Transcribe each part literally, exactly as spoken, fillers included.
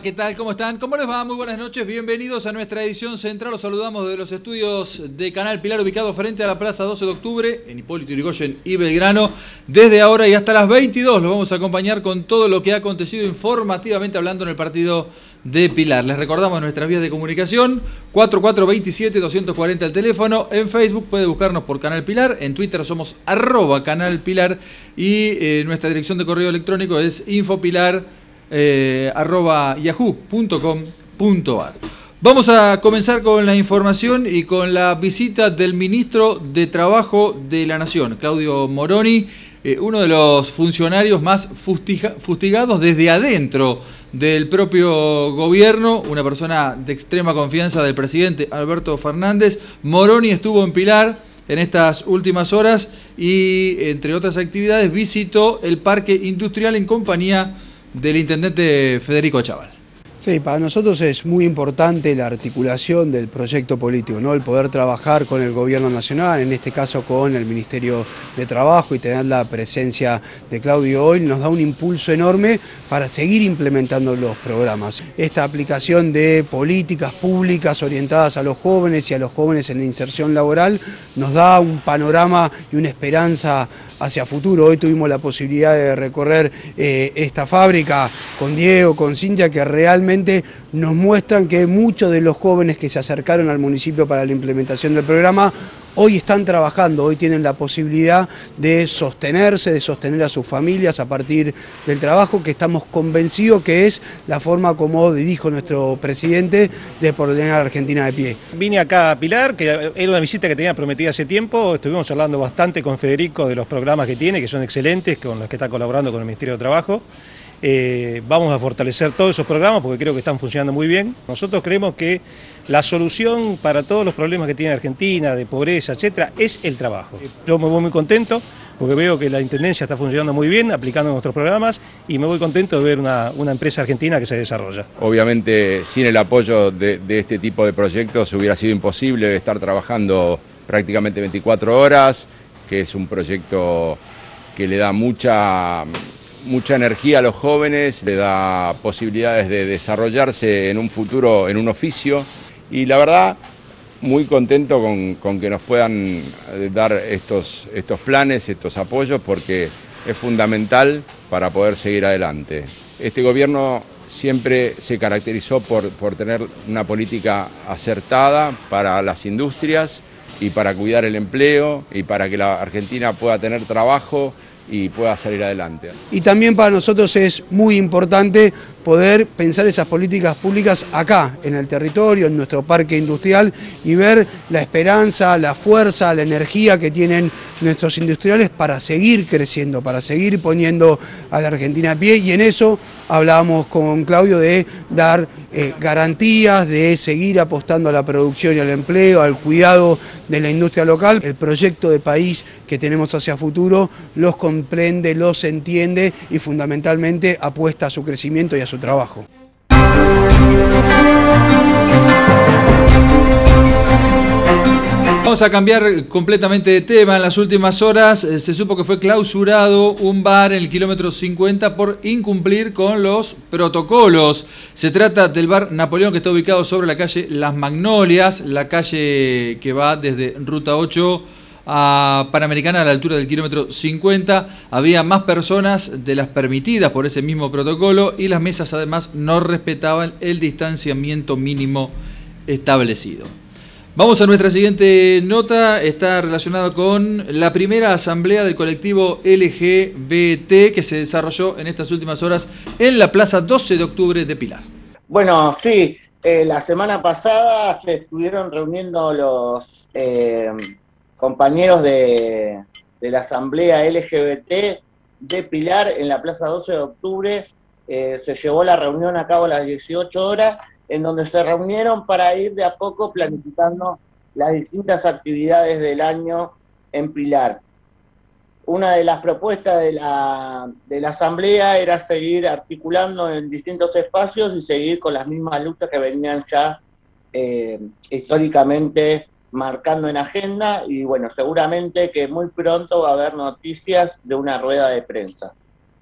¿qué tal? ¿Cómo están? ¿Cómo les va? Muy buenas noches, bienvenidos a nuestra edición central. Los saludamos de los estudios de Canal Pilar, ubicado frente a la Plaza doce de octubre, en Hipólito Yrigoyen y Belgrano. Desde ahora y hasta las veintidós los vamos a acompañar con todo lo que ha acontecido informativamente hablando en el partido de Pilar. Les recordamos nuestras vías de comunicación, cuatro cuatro dos siete, dos cuatro cero el teléfono. En Facebook puede buscarnos por Canal Pilar, en Twitter somos arroba Canal Pilar y eh, nuestra dirección de correo electrónico es infopilar eh, arroba yahoo punto com punto ar. Vamos a comenzar con la información y con la visita del ministro de Trabajo de la Nación, Claudio Moroni, eh, uno de los funcionarios más fustiga, fustigados desde adentro del propio gobierno, una persona de extrema confianza del presidente Alberto Fernández. Moroni estuvo en Pilar en estas últimas horas y, entre otras actividades, visitó el parque industrial en compañía del intendente Federico Achával. Sí, para nosotros es muy importante la articulación del proyecto político, ¿no? El poder trabajar con el gobierno nacional, en este caso con el Ministerio de Trabajo, y tener la presencia de Claudio hoy nos da un impulso enorme para seguir implementando los programas. Esta aplicación de políticas públicas orientadas a los jóvenes y a los jóvenes en la inserción laboral nos da un panorama y una esperanza hacia futuro. Hoy tuvimos la posibilidad de recorrer eh, esta fábrica con Diego, con Cintia, que realmente nos muestran que muchos de los jóvenes que se acercaron al municipio para la implementación del programa hoy están trabajando, hoy tienen la posibilidad de sostenerse, de sostener a sus familias a partir del trabajo, que estamos convencidos que es la forma, como dijo nuestro presidente, de poner a la Argentina de pie. Vine acá a Pilar, que era una visita que tenía prometida hace tiempo. Estuvimos hablando bastante con Federico de los programas que tiene, que son excelentes, con los que está colaborando con el Ministerio de Trabajo. Eh, vamos a fortalecer todos esos programas porque creo que están funcionando muy bien. Nosotros creemos que la solución para todos los problemas que tiene Argentina, de pobreza, etcétera, es el trabajo. Yo me voy muy contento porque veo que la Intendencia está funcionando muy bien, aplicando nuestros programas, y me voy contento de ver una, una empresa argentina que se desarrolla. Obviamente, sin el apoyo de, de este tipo de proyectos hubiera sido imposible estar trabajando prácticamente veinticuatro horas, que es un proyecto que le da mucha... mucha energía a los jóvenes, le da posibilidades de desarrollarse en un futuro, en un oficio, y la verdad, muy contento con, con que nos puedan dar estos, estos planes, estos apoyos, porque es fundamental para poder seguir adelante. Este gobierno siempre se caracterizó por, por tener una política acertada para las industrias y para cuidar el empleo y para que la Argentina pueda tener trabajo y pueda salir adelante. Y también para nosotros es muy importante poder pensar esas políticas públicas acá, en el territorio, en nuestro parque industrial, y ver la esperanza, la fuerza, la energía que tienen nuestros industriales para seguir creciendo, para seguir poniendo a la Argentina a pie, y en eso hablábamos con Claudio de dar eh, garantías, de seguir apostando a la producción y al empleo, al cuidado de la industria local. El proyecto de país que tenemos hacia futuro los comprende, los entiende y fundamentalmente apuesta a su crecimiento y a su trabajo. Vamos a cambiar completamente de tema. En las últimas horas eh, se supo que fue clausurado un bar en el kilómetro cincuenta por incumplir con los protocolos. Se trata del bar Napoleón, que está ubicado sobre la calle Las Magnolias, la calle que va desde Ruta ocho a Panamericana a la altura del kilómetro cincuenta. Había más personas de las permitidas por ese mismo protocolo y las mesas además no respetaban el distanciamiento mínimo establecido. Vamos a nuestra siguiente nota, está relacionada con la primera asamblea del colectivo L G B T que se desarrolló en estas últimas horas en la Plaza doce de octubre de Pilar. Bueno, sí, eh, la semana pasada se estuvieron reuniendo los eh, compañeros de, de la asamblea L G B T de Pilar en la Plaza doce de octubre. Eh, se llevó la reunión a cabo a las dieciocho horas, en donde se reunieron para ir de a poco planificando las distintas actividades del año en Pilar. Una de las propuestas de la, de la asamblea era seguir articulando en distintos espacios y seguir con las mismas luchas que venían ya eh, históricamente marcando en agenda, y bueno, seguramente que muy pronto va a haber noticias de una rueda de prensa.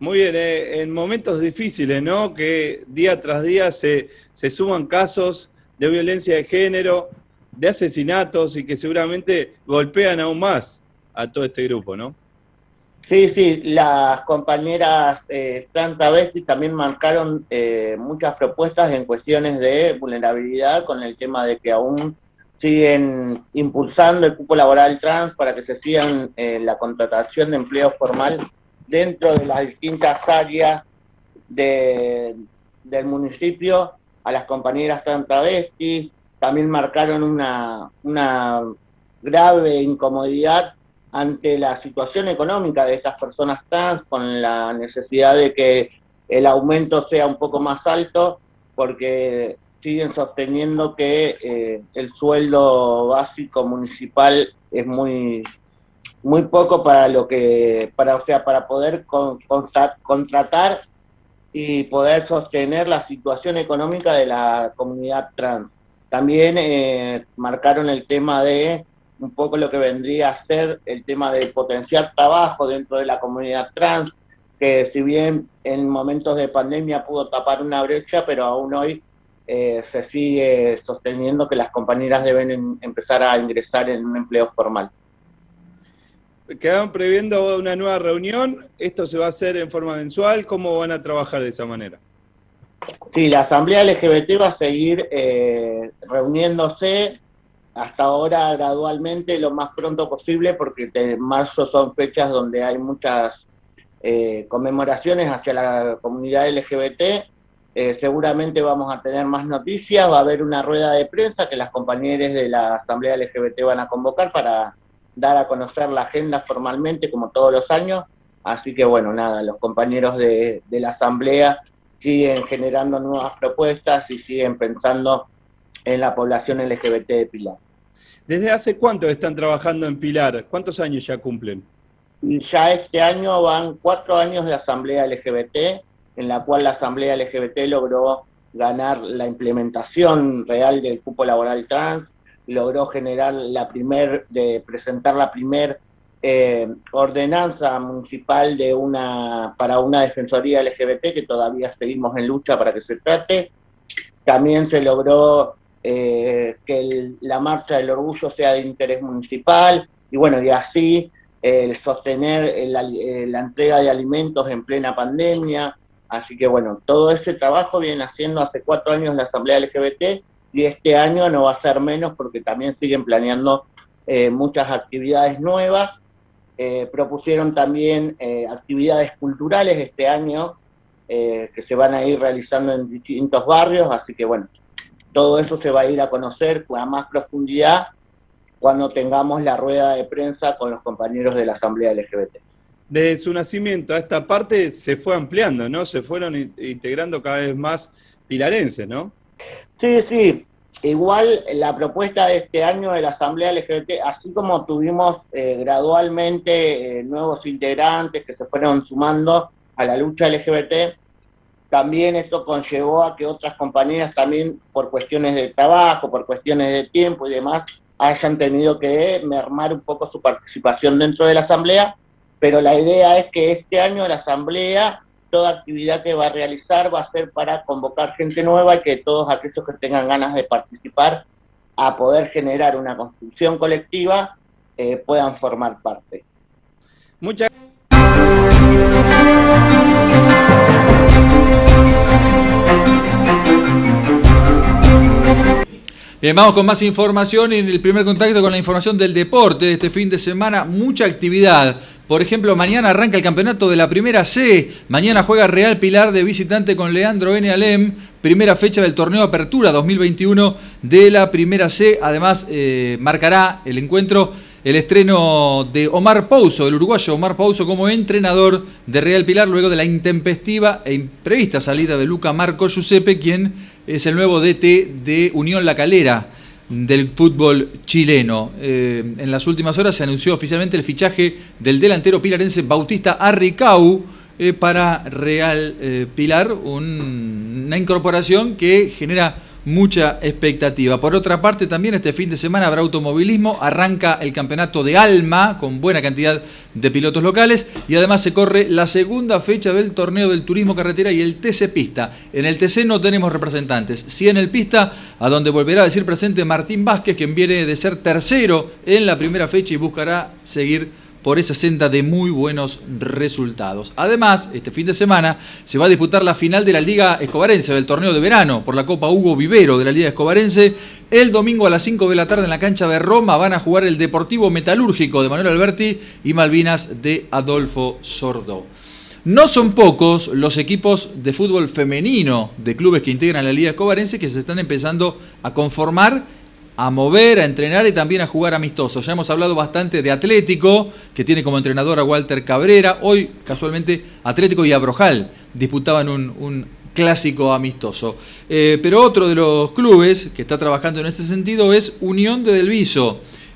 Muy bien, eh, en momentos difíciles, ¿no? Que día tras día se, se suman casos de violencia de género, de asesinatos y que seguramente golpean aún más a todo este grupo, ¿no? Sí, sí, las compañeras eh, trans travestis también marcaron eh, muchas propuestas en cuestiones de vulnerabilidad, con el tema de que aún siguen impulsando el cupo laboral trans para que se sigan eh, la contratación de empleo formal dentro de las distintas áreas de, del municipio a las compañeras trans travestis. También marcaron una, una grave incomodidad ante la situación económica de estas personas trans, con la necesidad de que el aumento sea un poco más alto, porque siguen sosteniendo que eh, el sueldo básico municipal es muy, muy poco para lo que, para, o sea, para poder con, contra, contratar y poder sostener la situación económica de la comunidad trans. También eh, marcaron el tema de un poco lo que vendría a ser el tema de potenciar trabajo dentro de la comunidad trans, que si bien en momentos de pandemia pudo tapar una brecha, pero aún hoy eh, se sigue sosteniendo que las compañeras deben en, empezar a ingresar en un empleo formal. Quedaron previendo una nueva reunión, ¿esto se va a hacer en forma mensual? ¿Cómo van a trabajar de esa manera? Sí, la Asamblea L G B T va a seguir eh, reuniéndose hasta ahora gradualmente lo más pronto posible, porque en marzo son fechas donde hay muchas eh, conmemoraciones hacia la comunidad L G B T. Eh, seguramente vamos a tener más noticias, va a haber una rueda de prensa que las compañeras de la Asamblea L G B T van a convocar para dar a conocer la agenda formalmente, como todos los años. Así que bueno, nada, los compañeros de, de la Asamblea siguen generando nuevas propuestas y siguen pensando en la población L G B T de Pilar. ¿Desde hace cuánto están trabajando en Pilar? ¿Cuántos años ya cumplen? Y ya este año van cuatro años de Asamblea L G B T, en la cual la Asamblea L G B T logró ganar la implementación real del cupo laboral trans, logró generar la primer, de presentar la primer eh, ordenanza municipal de una, para una defensoría L G B T, que todavía seguimos en lucha para que se trate. También se logró eh, que el, la marcha del orgullo sea de interés municipal, y bueno, y así eh, sostener el, eh, la entrega de alimentos en plena pandemia. Así que bueno, todo ese trabajo viene haciendo hace cuatro años la Asamblea L G B T, y este año no va a ser menos, porque también siguen planeando eh, muchas actividades nuevas. Eh, propusieron también eh, actividades culturales este año, eh, que se van a ir realizando en distintos barrios, así que bueno, todo eso se va a ir a conocer a más profundidad cuando tengamos la rueda de prensa con los compañeros de la Asamblea L G B T. Desde su nacimiento a esta parte se fue ampliando, ¿no? Se fueron integrando cada vez más pilarenses, ¿no? Sí, sí. Igual la propuesta de este año de la Asamblea L G B T, así como tuvimos eh, gradualmente eh, nuevos integrantes que se fueron sumando a la lucha L G B T, también esto conllevó a que otras compañeras también, por cuestiones de trabajo, por cuestiones de tiempo y demás, hayan tenido que mermar un poco su participación dentro de la Asamblea, pero la idea es que este año la Asamblea, toda actividad que va a realizar va a ser para convocar gente nueva, y que todos aquellos que tengan ganas de participar a poder generar una construcción colectiva eh, puedan formar parte. Muchas Bien, vamos con más información. En el primer contacto con la información del deporte de este fin de semana, mucha actividad. Por ejemplo, mañana arranca el campeonato de la Primera C. Mañana juega Real Pilar de visitante con Leandro N. Alem. Primera fecha del torneo Apertura dos mil veintiuno de la Primera C. Además, eh, marcará el encuentro el estreno de Omar Pouso, el uruguayo Omar Pouso, como entrenador de Real Pilar, luego de la intempestiva e imprevista salida de Luca Marco Giuseppe, quien es el nuevo D T de Unión La Calera del fútbol chileno. Eh, en las últimas horas se anunció oficialmente el fichaje del delantero pilarense Bautista Arricau eh, para Real eh, Pilar, un, una incorporación que genera mucha expectativa. Por otra parte, también este fin de semana habrá automovilismo, arranca el campeonato de Alma con buena cantidad de pilotos locales y además se corre la segunda fecha del torneo del turismo carretera y el T C Pista. En el T C no tenemos representantes, sí en el Pista, a donde volverá a decir presente Martín Vázquez, quien viene de ser tercero en la primera fecha y buscará seguir por esa senda de muy buenos resultados. Además, este fin de semana se va a disputar la final de la Liga Escobarense, del torneo de verano, por la Copa Hugo Vivero de la Liga Escobarense. El domingo a las cinco de la tarde en la cancha de Roma van a jugar el Deportivo Metalúrgico de Manuel Alberti y Malvinas de Adolfo Sordó. No son pocos los equipos de fútbol femenino de clubes que integran la Liga Escobarense que se están empezando a conformar, a mover, a entrenar y también a jugar amistosos. Ya hemos hablado bastante de Atlético, que tiene como entrenador a Walter Cabrera. Hoy, casualmente, Atlético y Abrojal disputaban un, un clásico amistoso. Eh, pero otro de los clubes que está trabajando en este sentido es Unión de Delviso,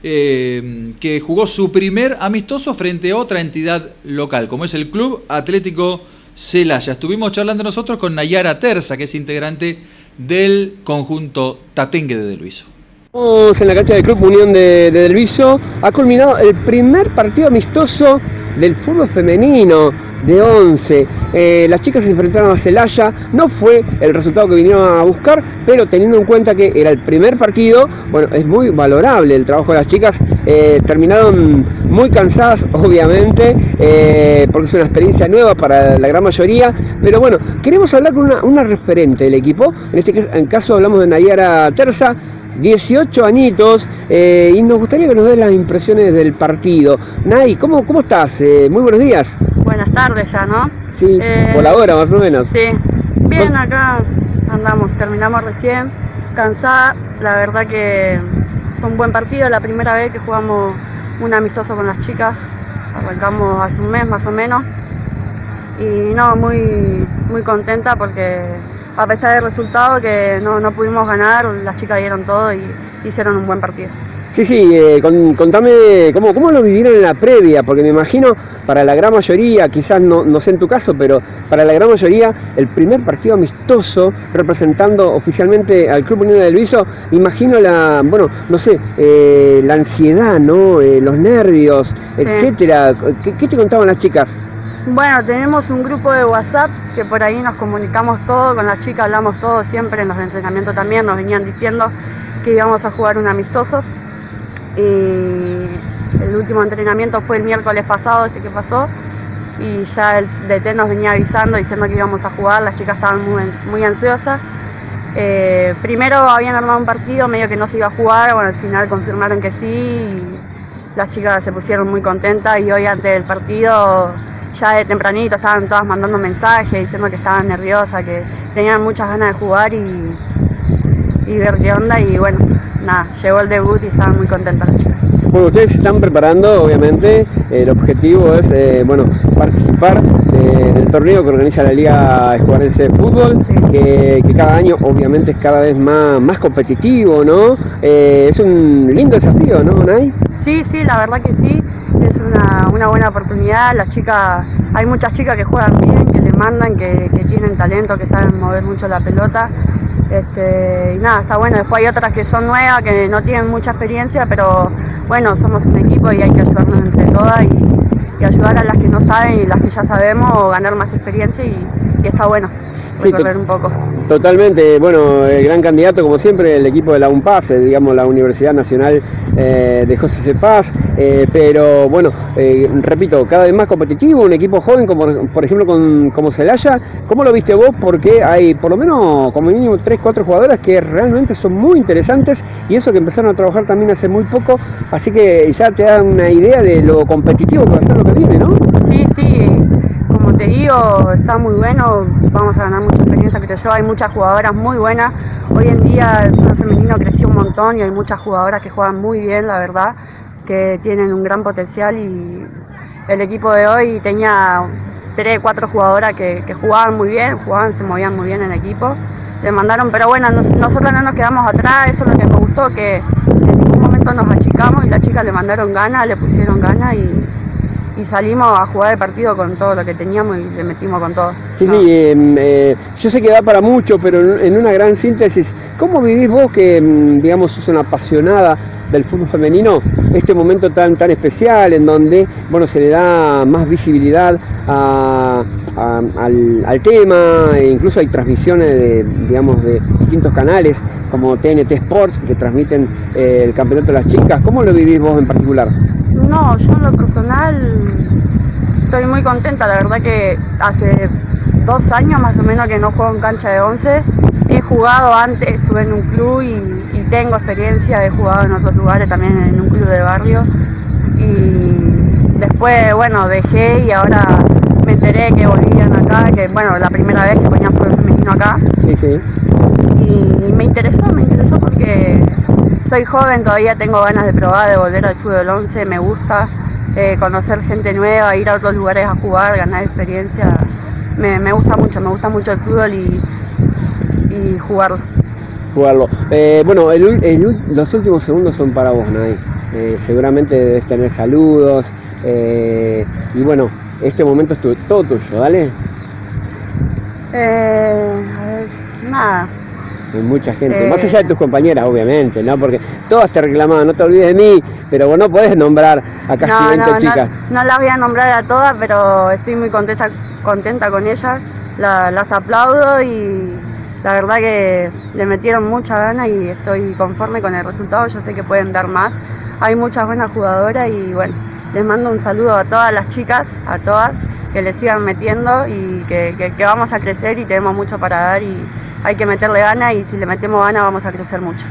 eh, que jugó su primer amistoso frente a otra entidad local, como es el Club Atlético Celaya. Estuvimos charlando nosotros con Nayara Terza, que es integrante del conjunto Tatengue de Delviso. En la cancha del Club Unión de, de Delviso ha culminado el primer partido amistoso del fútbol femenino de once. Eh, las chicas se enfrentaron a Celaya, no fue el resultado que vinieron a buscar, pero teniendo en cuenta que era el primer partido, bueno, es muy valorable el trabajo de las chicas. Eh, terminaron muy cansadas, obviamente, eh, porque es una experiencia nueva para la gran mayoría, pero bueno, queremos hablar con una, una referente del equipo. En este caso, en caso hablamos de Nayara Terza, dieciocho añitos, eh, y nos gustaría que nos dé las impresiones del partido. Nay, ¿cómo, cómo estás? Eh, muy buenos días. Buenas tardes ya, ¿no? Sí, eh, por la hora más o menos. Sí, bien, acá andamos, terminamos recién, cansada, la verdad que fue un buen partido, la primera vez que jugamos un amistoso con las chicas, arrancamos hace un mes más o menos, y no, muy, muy contenta porque a pesar del resultado que no, no pudimos ganar, las chicas dieron todo y hicieron un buen partido. Sí, sí, eh, con, contame cómo, cómo lo vivieron en la previa, porque me imagino para la gran mayoría, quizás no, no sé en tu caso, pero para la gran mayoría el primer partido amistoso representando oficialmente al Club Unión de Delviso, me imagino la, bueno, no sé, eh, la ansiedad, ¿no? Eh, los nervios, sí, etcétera. ¿Qué, ¿Qué te contaban las chicas? Bueno, tenemos un grupo de WhatsApp que por ahí nos comunicamos todo, con las chicas hablamos todo siempre, en los entrenamientos también nos venían diciendo que íbamos a jugar un amistoso. Y el último entrenamiento fue el miércoles pasado, este que pasó, y ya el D T nos venía avisando, diciendo que íbamos a jugar, las chicas estaban muy, muy ansiosas. Eh, primero habían armado un partido, medio que no se iba a jugar, bueno, al final confirmaron que sí, y las chicas se pusieron muy contentas y hoy antes del partido, ya de tempranito, estaban todas mandando mensajes diciendo que estaban nerviosas, que tenían muchas ganas de jugar y, y ver qué onda, y bueno, nada, llegó el debut y estaban muy contentas las chicas. Bueno, ustedes se están preparando, obviamente, eh, el objetivo es, eh, bueno, participar eh, del torneo que organiza la Liga Escobarense de Fútbol, sí, que, que cada año, obviamente, es cada vez más, más competitivo, ¿no? Eh, es un lindo desafío, ¿no, Nay? Sí, sí, la verdad que sí, es una, una buena oportunidad. Las chicas, hay muchas chicas que juegan bien, que le mandan, que, que tienen talento, que saben mover mucho la pelota. Este, y nada, está bueno. Después hay otras que son nuevas, que no tienen mucha experiencia, pero bueno, somos un equipo y hay que ayudarnos entre todas y, y ayudar a las que no saben y las que ya sabemos, o ganar más experiencia, y, y está bueno recorrer sí, un poco. Totalmente, bueno, el gran candidato como siempre, el equipo de la UNPAS, eh, digamos la Universidad Nacional eh, de José C. Paz, eh, pero bueno, eh, repito, cada vez más competitivo, un equipo joven como por ejemplo con, como Celaya. ¿Cómo lo viste vos? Porque hay por lo menos como mínimo tres, cuatro jugadoras que realmente son muy interesantes, y eso que empezaron a trabajar también hace muy poco, así que ya te da una idea de lo competitivo que va a ser lo que viene, ¿no? Sí, sí, como te digo, está muy bueno, vamos a ganar mucha experiencia, creo yo, hay muchas jugadoras muy buenas, hoy en día el fútbol femenino creció un montón y hay muchas jugadoras que juegan muy bien, la verdad, que tienen un gran potencial, y el equipo de hoy tenía tres, cuatro jugadoras que, que jugaban muy bien, jugaban, se movían muy bien en equipo, le mandaron, pero bueno, nos, nosotros no nos quedamos atrás, eso es lo que me gustó, que en ningún momento nos achicamos y las chicas le mandaron ganas, le pusieron ganas y y salimos a jugar el partido con todo lo que teníamos y le metimos con todo. Sí, no. sí, eh, eh, yo sé que da para mucho, pero en una gran síntesis, ¿cómo vivís vos que, digamos, sos una apasionada del fútbol femenino, este momento tan tan especial en donde, bueno, se le da más visibilidad a, a, al, al tema, e incluso hay transmisiones de, digamos, de distintos canales como T N T Sports que transmiten eh, el campeonato de las chicas? ¿Cómo lo vivís vos en particular? No, yo en lo personal estoy muy contenta, la verdad que hace dos años más o menos que no juego en cancha de once. He jugado antes, estuve en un club y, y tengo experiencia, he jugado en otros lugares también en un club de barrio y después, bueno, dejé y ahora me enteré que volvían acá, que bueno, la primera vez que ponían fútbol femenino acá. Sí, sí. Y me interesó, me interesó porque soy joven, todavía tengo ganas de probar, de volver al fútbol once, me gusta eh, conocer gente nueva, ir a otros lugares a jugar, ganar experiencia, me, me gusta mucho, me gusta mucho el fútbol y y jugarlo. Jugarlo. Eh, bueno, el, el, los últimos segundos son para vos, Nay. Eh, seguramente debes tener saludos. Eh, y bueno, este momento es tu, todo tuyo, ¿dale? Eh, a ver, nada. Hay mucha gente, eh, más allá de tus compañeras, obviamente, ¿no? Porque todas te reclamaban, no te olvides de mí, pero vos no podés nombrar a casi no, veinte no, chicas. No, no las voy a nombrar a todas, pero estoy muy contenta, contenta con ellas. La, las aplaudo y la verdad que le metieron mucha gana y estoy conforme con el resultado. Yo sé que pueden dar más. Hay muchas buenas jugadoras y bueno, les mando un saludo a todas las chicas, a todas, que le sigan metiendo y que, que, que vamos a crecer y tenemos mucho para dar y hay que meterle gana y si le metemos gana vamos a crecer mucho.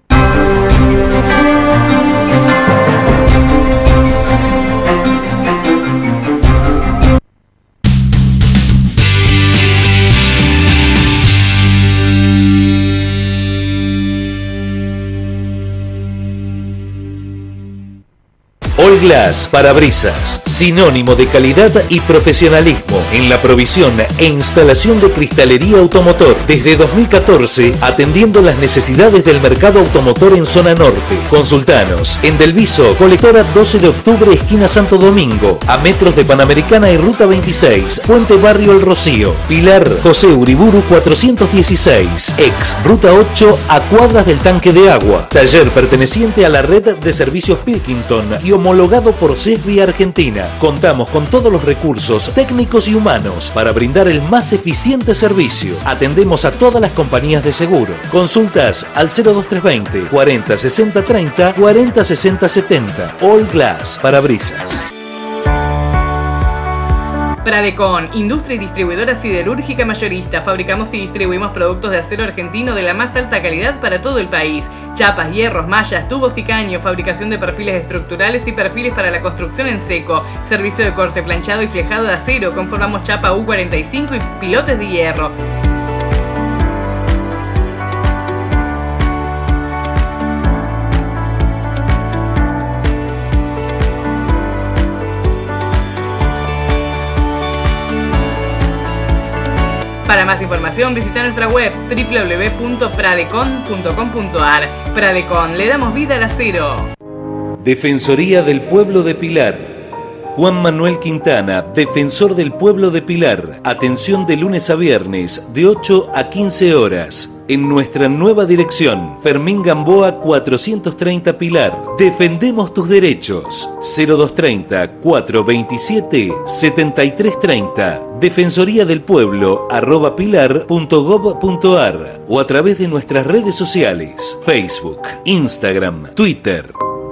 All Glass Parabrisas, sinónimo de calidad y profesionalismo en la provisión e instalación de cristalería automotor. Desde dos mil catorce, atendiendo las necesidades del mercado automotor en zona norte. Consultanos en Del Viso, colectora doce de octubre, esquina Santo Domingo, a metros de Panamericana y Ruta veintiséis, Puente Barrio El Rocío. Pilar José Uriburu cuatrocientos dieciséis, ex Ruta ocho, a cuadras del tanque de agua. Taller perteneciente a la red de servicios Pilkington y homologado por CESBI Argentina. Contamos con todos los recursos técnicos y humanos para brindar el más eficiente servicio. Atendemos a todas las compañías de seguro. Consultas al cero dos tres veinte, cuarenta sesenta treinta, cuarenta sesenta setenta. All Glass Parabrisas. Pradecon, industria y distribuidora siderúrgica mayorista. Fabricamos y distribuimos productos de acero argentino de la más alta calidad para todo el país. Chapas, hierros, mallas, tubos y caños. Fabricación de perfiles estructurales y perfiles para la construcción en seco. Servicio de corte, planchado y flejado de acero. Conformamos chapa U cuarenta y cinco y pilotes de hierro. Para más información visita nuestra web doble u doble u doble u punto pradecon punto com punto a r. Pradecon, le damos vida al acero. Defensoría del Pueblo de Pilar. Juan Manuel Quintana, Defensor del Pueblo de Pilar. Atención de lunes a viernes, de ocho a quince horas. En nuestra nueva dirección, Fermín Gamboa cuatrocientos treinta Pilar. Defendemos tus derechos. cero dos treinta, cuatrocientos veintisiete, setenta y tres treinta. Defensoría del Pueblo arroba pilar punto gob punto a r o a través de nuestras redes sociales, Facebook, Instagram, Twitter.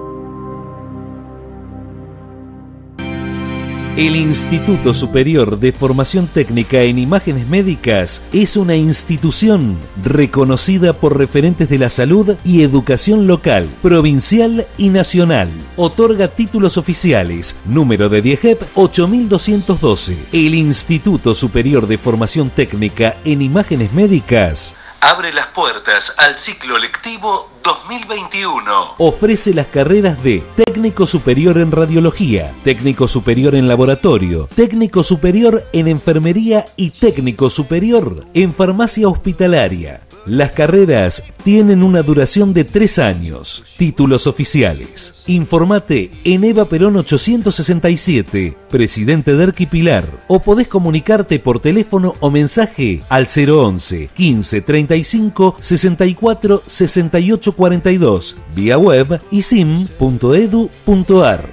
El Instituto Superior de Formación Técnica en Imágenes Médicas es una institución reconocida por referentes de la salud y educación local, provincial y nacional. Otorga títulos oficiales, número de DIEGEP ocho mil doscientos doce. El Instituto Superior de Formación Técnica en Imágenes Médicas abre las puertas al ciclo lectivo dos mil veintiuno. Ofrece las carreras de Técnico Superior en Radiología, Técnico Superior en Laboratorio, Técnico Superior en Enfermería y Técnico Superior en Farmacia Hospitalaria. Las carreras tienen una duración de tres años. Títulos oficiales. Informate en Eva Perón ochocientos sesenta y siete, Presidente Derqui Pilar, o podés comunicarte por teléfono o mensaje al cero once, quince, treinta y cinco, sesenta y cuatro, sesenta y ocho cuarenta y dos, vía web i s i m punto e d u punto a r.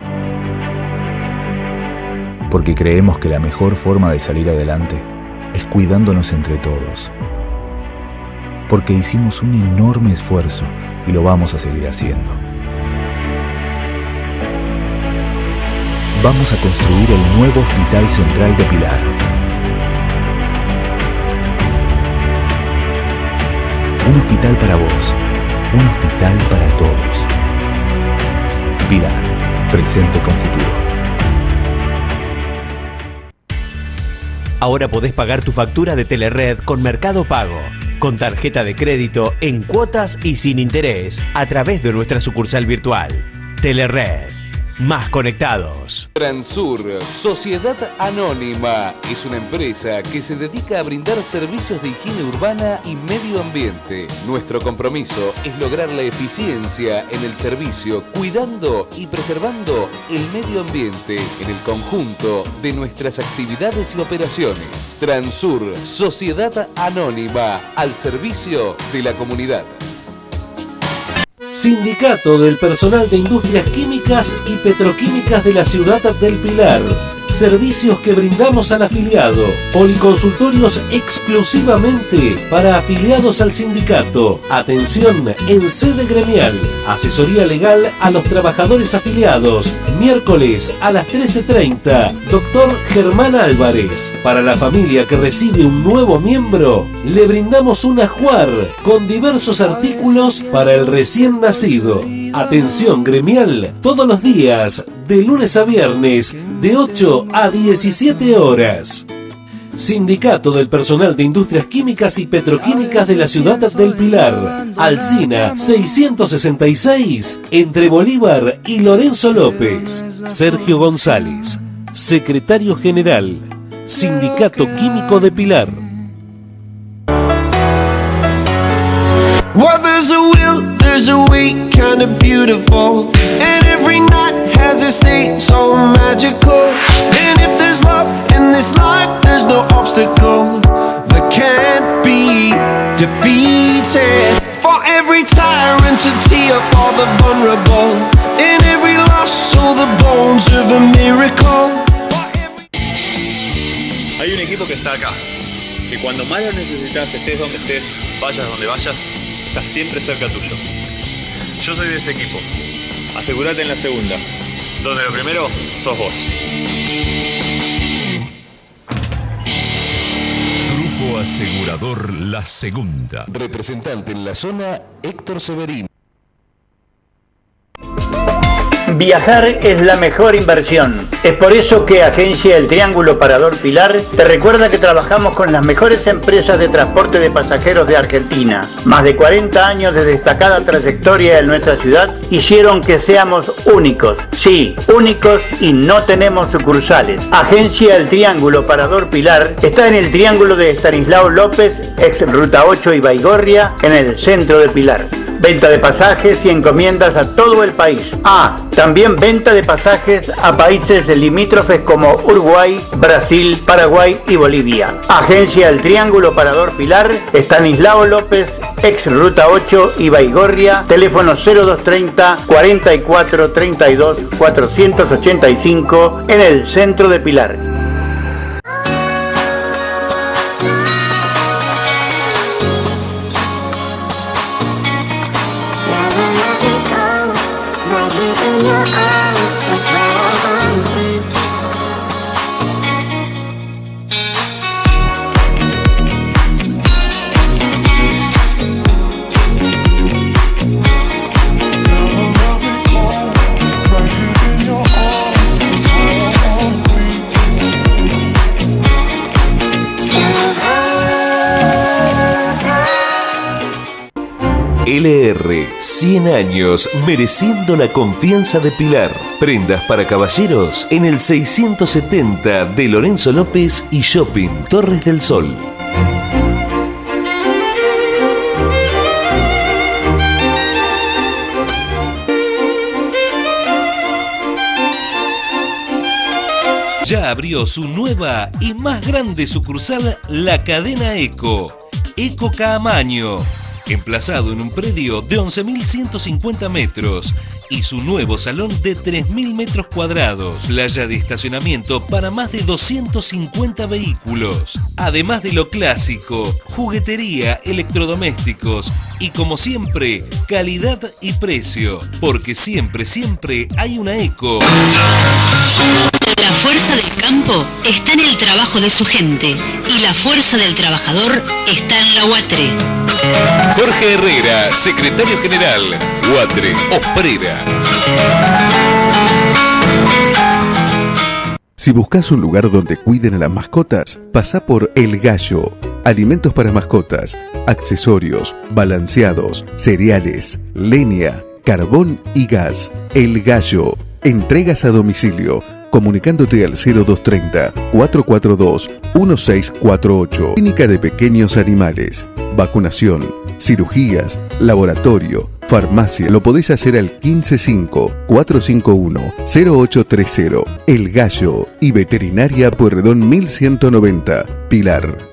Porque creemos que la mejor forma de salir adelante es cuidándonos entre todos. Porque hicimos un enorme esfuerzo y lo vamos a seguir haciendo. Vamos a construir el nuevo Hospital Central de Pilar. Un hospital para vos, un hospital para todos. Pilar, presente con futuro. Ahora podés pagar tu factura de Telered con Mercado Pago, con tarjeta de crédito, en cuotas y sin interés, a través de nuestra sucursal virtual. Telered, más conectados. Transur, Sociedad Anónima, es una empresa que se dedica a brindar servicios de higiene urbana y medio ambiente. Nuestro compromiso es lograr la eficiencia en el servicio, cuidando y preservando el medio ambiente en el conjunto de nuestras actividades y operaciones. Transur, Sociedad Anónima, al servicio de la comunidad. Sindicato del Personal de Industrias Químicas y Petroquímicas de la Ciudad del Pilar. Servicios que brindamos al afiliado. Policonsultorios exclusivamente para afiliados al sindicato. Atención en sede gremial. Asesoría legal a los trabajadores afiliados. Miércoles a las trece treinta. Doctor Germán Álvarez. Para la familia que recibe un nuevo miembro, le brindamos un ajuar con diversos artículos para el recién nacido. Atención gremial todos los días, de lunes a viernes, de ocho a diecisiete horas. Sindicato del Personal de Industrias Químicas y Petroquímicas de la Ciudad del Pilar. Alsina seiscientos sesenta y seis, entre Bolívar y Lorenzo López. Sergio González, Secretario General, Sindicato Químico de Pilar. Well, there's a will, there's a way, kind of beautiful. And every night has a state so magical. And if there's love in this life, there's no obstacle that can't be defeated. For every tyrant to tear for the vulnerable. In every loss, so the bones of a miracle. Hay un equipo que está acá, que cuando más lo necesitas, estés donde estés, vayas donde vayas, está siempre cerca tuyo. Yo soy de ese equipo. Asegúrate en la segunda, donde lo primero sos vos. Grupo Asegurador La Segunda. Representante en la zona, Héctor Severín. Viajar es la mejor inversión. Es por eso que Agencia El Triángulo Parador Pilar te recuerda que trabajamos con las mejores empresas de transporte de pasajeros de Argentina. Más de cuarenta años de destacada trayectoria en nuestra ciudad hicieron que seamos únicos. Sí, únicos, y no tenemos sucursales. Agencia El Triángulo Parador Pilar está en el Triángulo de Estanislao López, ex Ruta ocho y Baigorria, en el centro de Pilar. Venta de pasajes y encomiendas a todo el país. Ah, también venta de pasajes a países limítrofes como Uruguay, Brasil, Paraguay y Bolivia. Agencia El Triángulo Parador Pilar, Estanislao López, ex Ruta ocho y Baigorria, teléfono cero dos treinta, cuarenta y cuatro, treinta y dos, cuatrocientos ochenta y cinco, en el centro de Pilar. L R, cien años mereciendo la confianza de Pilar. Prendas para caballeros en el seiscientos setenta de Lorenzo López y Shopping Torres del Sol. ya abrió su nueva y más grande sucursal, la cadena Eco, Eco Caamaño, emplazado en un predio de once mil ciento cincuenta metros y su nuevo salón de tres mil metros cuadrados, playa de estacionamiento para más de doscientos cincuenta vehículos, además de lo clásico, juguetería, electrodomésticos y, como siempre, calidad y precio, porque siempre, siempre hay una Eco. La fuerza del campo está en el trabajo de su gente y la fuerza del trabajador está en la UATRE. Jorge Herrera, secretario general, UATRE, Osprera. Si buscas un lugar donde cuiden a las mascotas, pasá por El Gallo. Alimentos para mascotas, accesorios, balanceados, cereales, leña, carbón y gas. El Gallo. Entregas a domicilio. Comunicándote al cero dos treinta, cuatrocientos cuarenta y dos, dieciséis cuarenta y ocho. Clínica de pequeños animales. Vacunación, cirugías, laboratorio, farmacia. Lo podés hacer al quince cinco, cuatrocientos cincuenta y uno, cero ocho treinta. El Gallo y Veterinaria Pueyrredón mil ciento noventa, Pilar.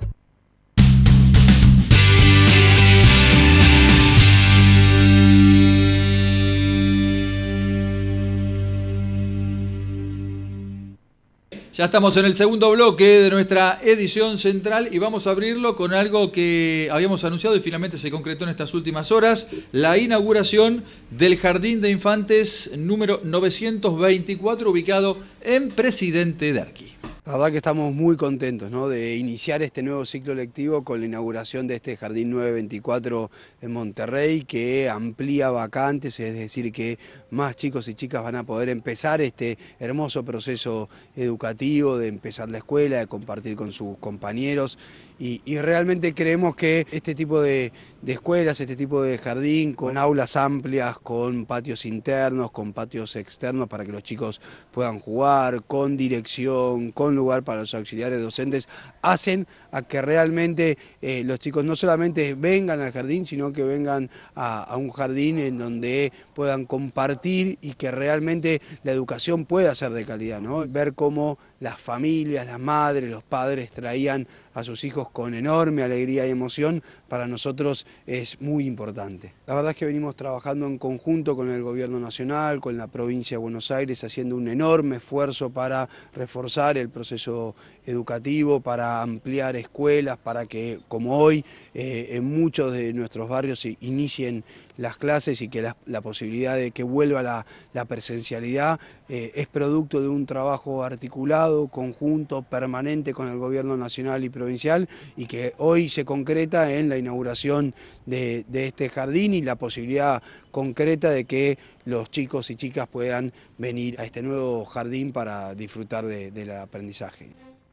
Ya estamos en el segundo bloque de nuestra edición central y vamos a abrirlo con algo que habíamos anunciado y finalmente se concretó en estas últimas horas, la inauguración del Jardín de Infantes número novecientos veinticuatro, ubicado en Presidente Derqui. La verdad que estamos muy contentos, ¿no?, de iniciar este nuevo ciclo lectivo con la inauguración de este Jardín novecientos veinticuatro en Monterrey, que amplía vacantes, es decir, que más chicos y chicas van a poder empezar este hermoso proceso educativo, de empezar la escuela, de compartir con sus compañeros. Y, y realmente creemos que este tipo de, de escuelas, este tipo de jardín, con aulas amplias, con patios internos, con patios externos para que los chicos puedan jugar, con dirección, con lugar para los auxiliares docentes, hacen a que realmente eh, los chicos no solamente vengan al jardín, sino que vengan a, a un jardín en donde puedan compartir y que realmente la educación pueda ser de calidad, ¿no? Ver cómo las familias, las madres, los padres traían a sus hijos con enorme alegría y emoción, para nosotros es muy importante. La verdad es que venimos trabajando en conjunto con el Gobierno Nacional, con la provincia de Buenos Aires, haciendo un enorme esfuerzo para reforzar el proceso educativo, para ampliar escuelas, para que, como hoy, eh, en muchos de nuestros barrios se inicien las clases y que la, la posibilidad de que vuelva la, la presencialidad eh, es producto de un trabajo articulado, conjunto, permanente con el Gobierno Nacional y provincial, y que hoy se concreta en la inauguración de, de este jardín y la posibilidad concreta de que los chicos y chicas puedan venir a este nuevo jardín para disfrutar de, del aprendizaje.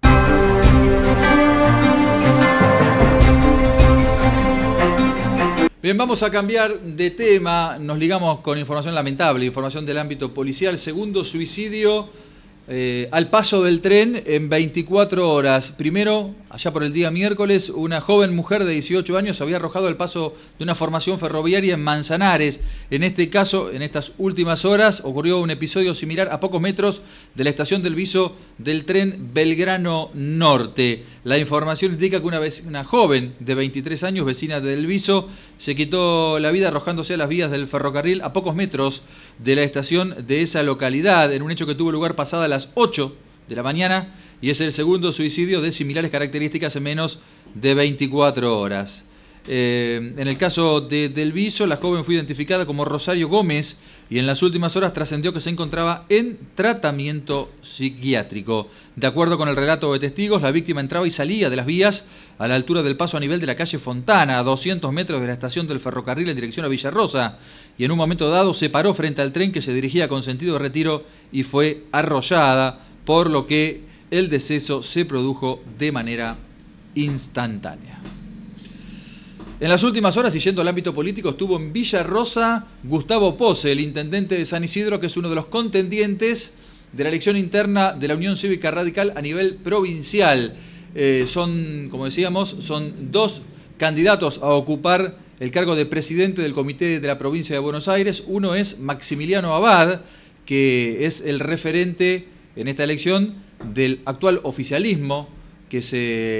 Bien, vamos a cambiar de tema, nos ligamos con información lamentable, información del ámbito policial, segundo suicidio eh, al paso del tren en veinticuatro horas. Primero, allá por el día miércoles, una joven mujer de dieciocho años había arrojado al paso de una formación ferroviaria en Manzanares. En este caso, en estas últimas horas, ocurrió un episodio similar a pocos metros de la estación del Viso del tren Belgrano Norte. La información indica que una, vez, una joven de veintitrés años, vecina del Viso, se quitó la vida arrojándose a las vías del ferrocarril a pocos metros de la estación de esa localidad, en un hecho que tuvo lugar pasada las ocho de la mañana, y es el segundo suicidio de similares características en menos de veinticuatro horas. Eh, en el caso de Del Viso, la joven fue identificada como Rosario Gómez y en las últimas horas trascendió que se encontraba en tratamiento psiquiátrico. De acuerdo con el relato de testigos, la víctima entraba y salía de las vías a la altura del paso a nivel de la calle Fontana, a doscientos metros de la estación del ferrocarril en dirección a Villarrosa, y en un momento dado se paró frente al tren que se dirigía con sentido de retiro y fue arrollada, por lo que el deceso se produjo de manera instantánea. En las últimas horas, y yendo al ámbito político, estuvo en Villarrosa Gustavo Pose, el intendente de San Isidro, que es uno de los contendientes de la elección interna de la Unión Cívica Radical a nivel provincial. Eh, son, como decíamos, son dos candidatos a ocupar el cargo de presidente del comité de la provincia de Buenos Aires. Uno es Maximiliano Abad, que es el referente en esta elección del actual oficialismo, que se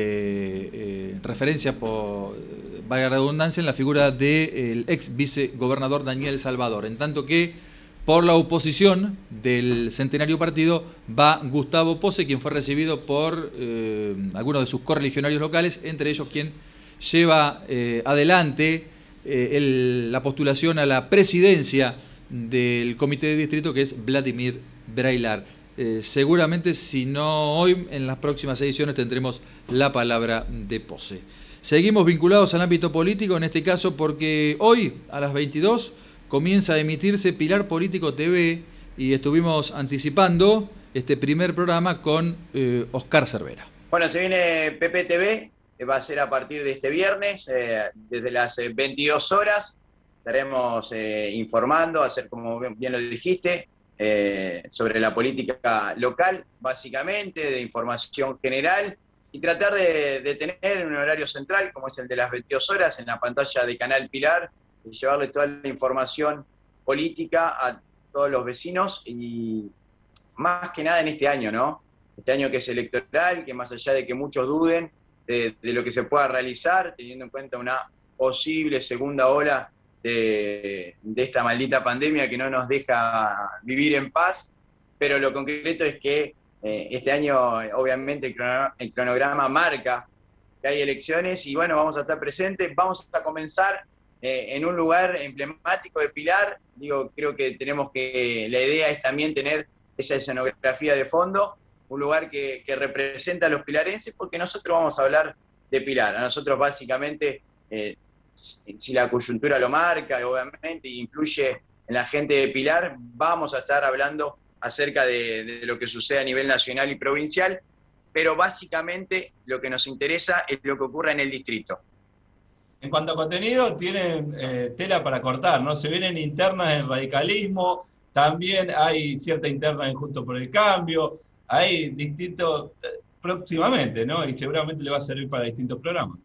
eh, referencia, por valga la redundancia, en la figura del ex vicegobernador Daniel Salvador, en tanto que por la oposición del centenario partido va Gustavo Pose, quien fue recibido por eh, algunos de sus correligionarios locales, entre ellos quien lleva eh, adelante eh, el, la postulación a la presidencia del comité de distrito, que es Vladimir Brailar. Eh, seguramente, si no hoy, en las próximas ediciones tendremos la palabra de Pose. Seguimos vinculados al ámbito político, en este caso porque hoy a las veintidós comienza a emitirse Pilar Político T V y estuvimos anticipando este primer programa con eh, Oscar Cervera. Bueno, se viene P P T V, eh, va a ser a partir de este viernes, eh, desde las eh, veintidós horas, estaremos eh, informando, hacer como bien lo dijiste, eh, sobre la política local, básicamente, de información general, y tratar de, de tener un horario central, como es el de las veintidós horas, en la pantalla de Canal Pilar, y llevarle toda la información política a todos los vecinos, y más que nada en este año, ¿no? Este año que es electoral, que más allá de que muchos duden de, de lo que se pueda realizar, teniendo en cuenta una posible segunda ola de, de esta maldita pandemia que no nos deja vivir en paz, pero lo concreto es que eh, este año obviamente el cronograma, el cronograma marca que hay elecciones, y bueno, vamos a estar presentes, vamos a comenzar Eh, en un lugar emblemático de Pilar. Digo, creo que tenemos que, la idea es también tener esa escenografía de fondo, un lugar que, que representa a los pilarenses, porque nosotros vamos a hablar de Pilar. A nosotros básicamente, eh, si, si la coyuntura lo marca, obviamente, y influye en la gente de Pilar, vamos a estar hablando acerca de, de lo que sucede a nivel nacional y provincial, pero básicamente lo que nos interesa es lo que ocurre en el distrito. En cuanto a contenido, tienen eh, tela para cortar, ¿no? Se vienen internas en radicalismo, también hay cierta interna en Juntos por el Cambio, hay distintos, eh, próximamente, ¿no? Y seguramente le va a servir para distintos programas.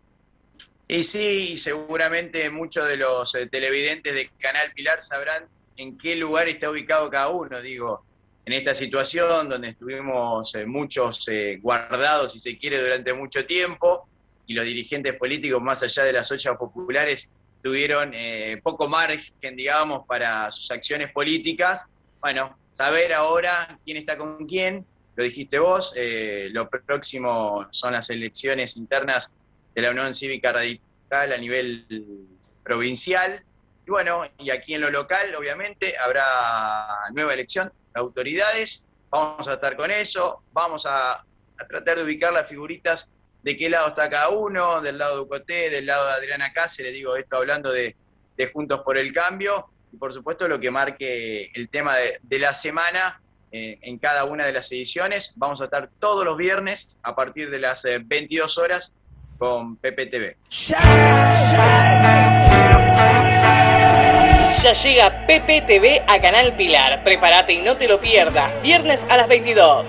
Y sí, seguramente muchos de los eh, televidentes de Canal Pilar sabrán en qué lugar está ubicado cada uno, digo, en esta situación donde estuvimos eh, muchos eh, guardados, si se quiere, durante mucho tiempo, y los dirigentes políticos, más allá de las ollas populares, tuvieron eh, poco margen, digamos, para sus acciones políticas. Bueno, saber ahora quién está con quién, lo dijiste vos, eh, lo próximo son las elecciones internas de la Unión Cívica Radical a nivel provincial, y bueno, y aquí en lo local, obviamente, habrá nueva elección de autoridades, vamos a estar con eso, vamos a, a tratar de ubicar las figuritas de qué lado está cada uno, del lado de Ucoté, del lado de Adriana Cáceres, digo esto hablando de, de Juntos por el Cambio, y por supuesto lo que marque el tema de, de la semana eh, en cada una de las ediciones. Vamos a estar todos los viernes a partir de las eh, veintidós horas con P P T V. Ya llega P P T V a Canal Pilar. Prepárate y no te lo pierdas. Viernes a las veintidós.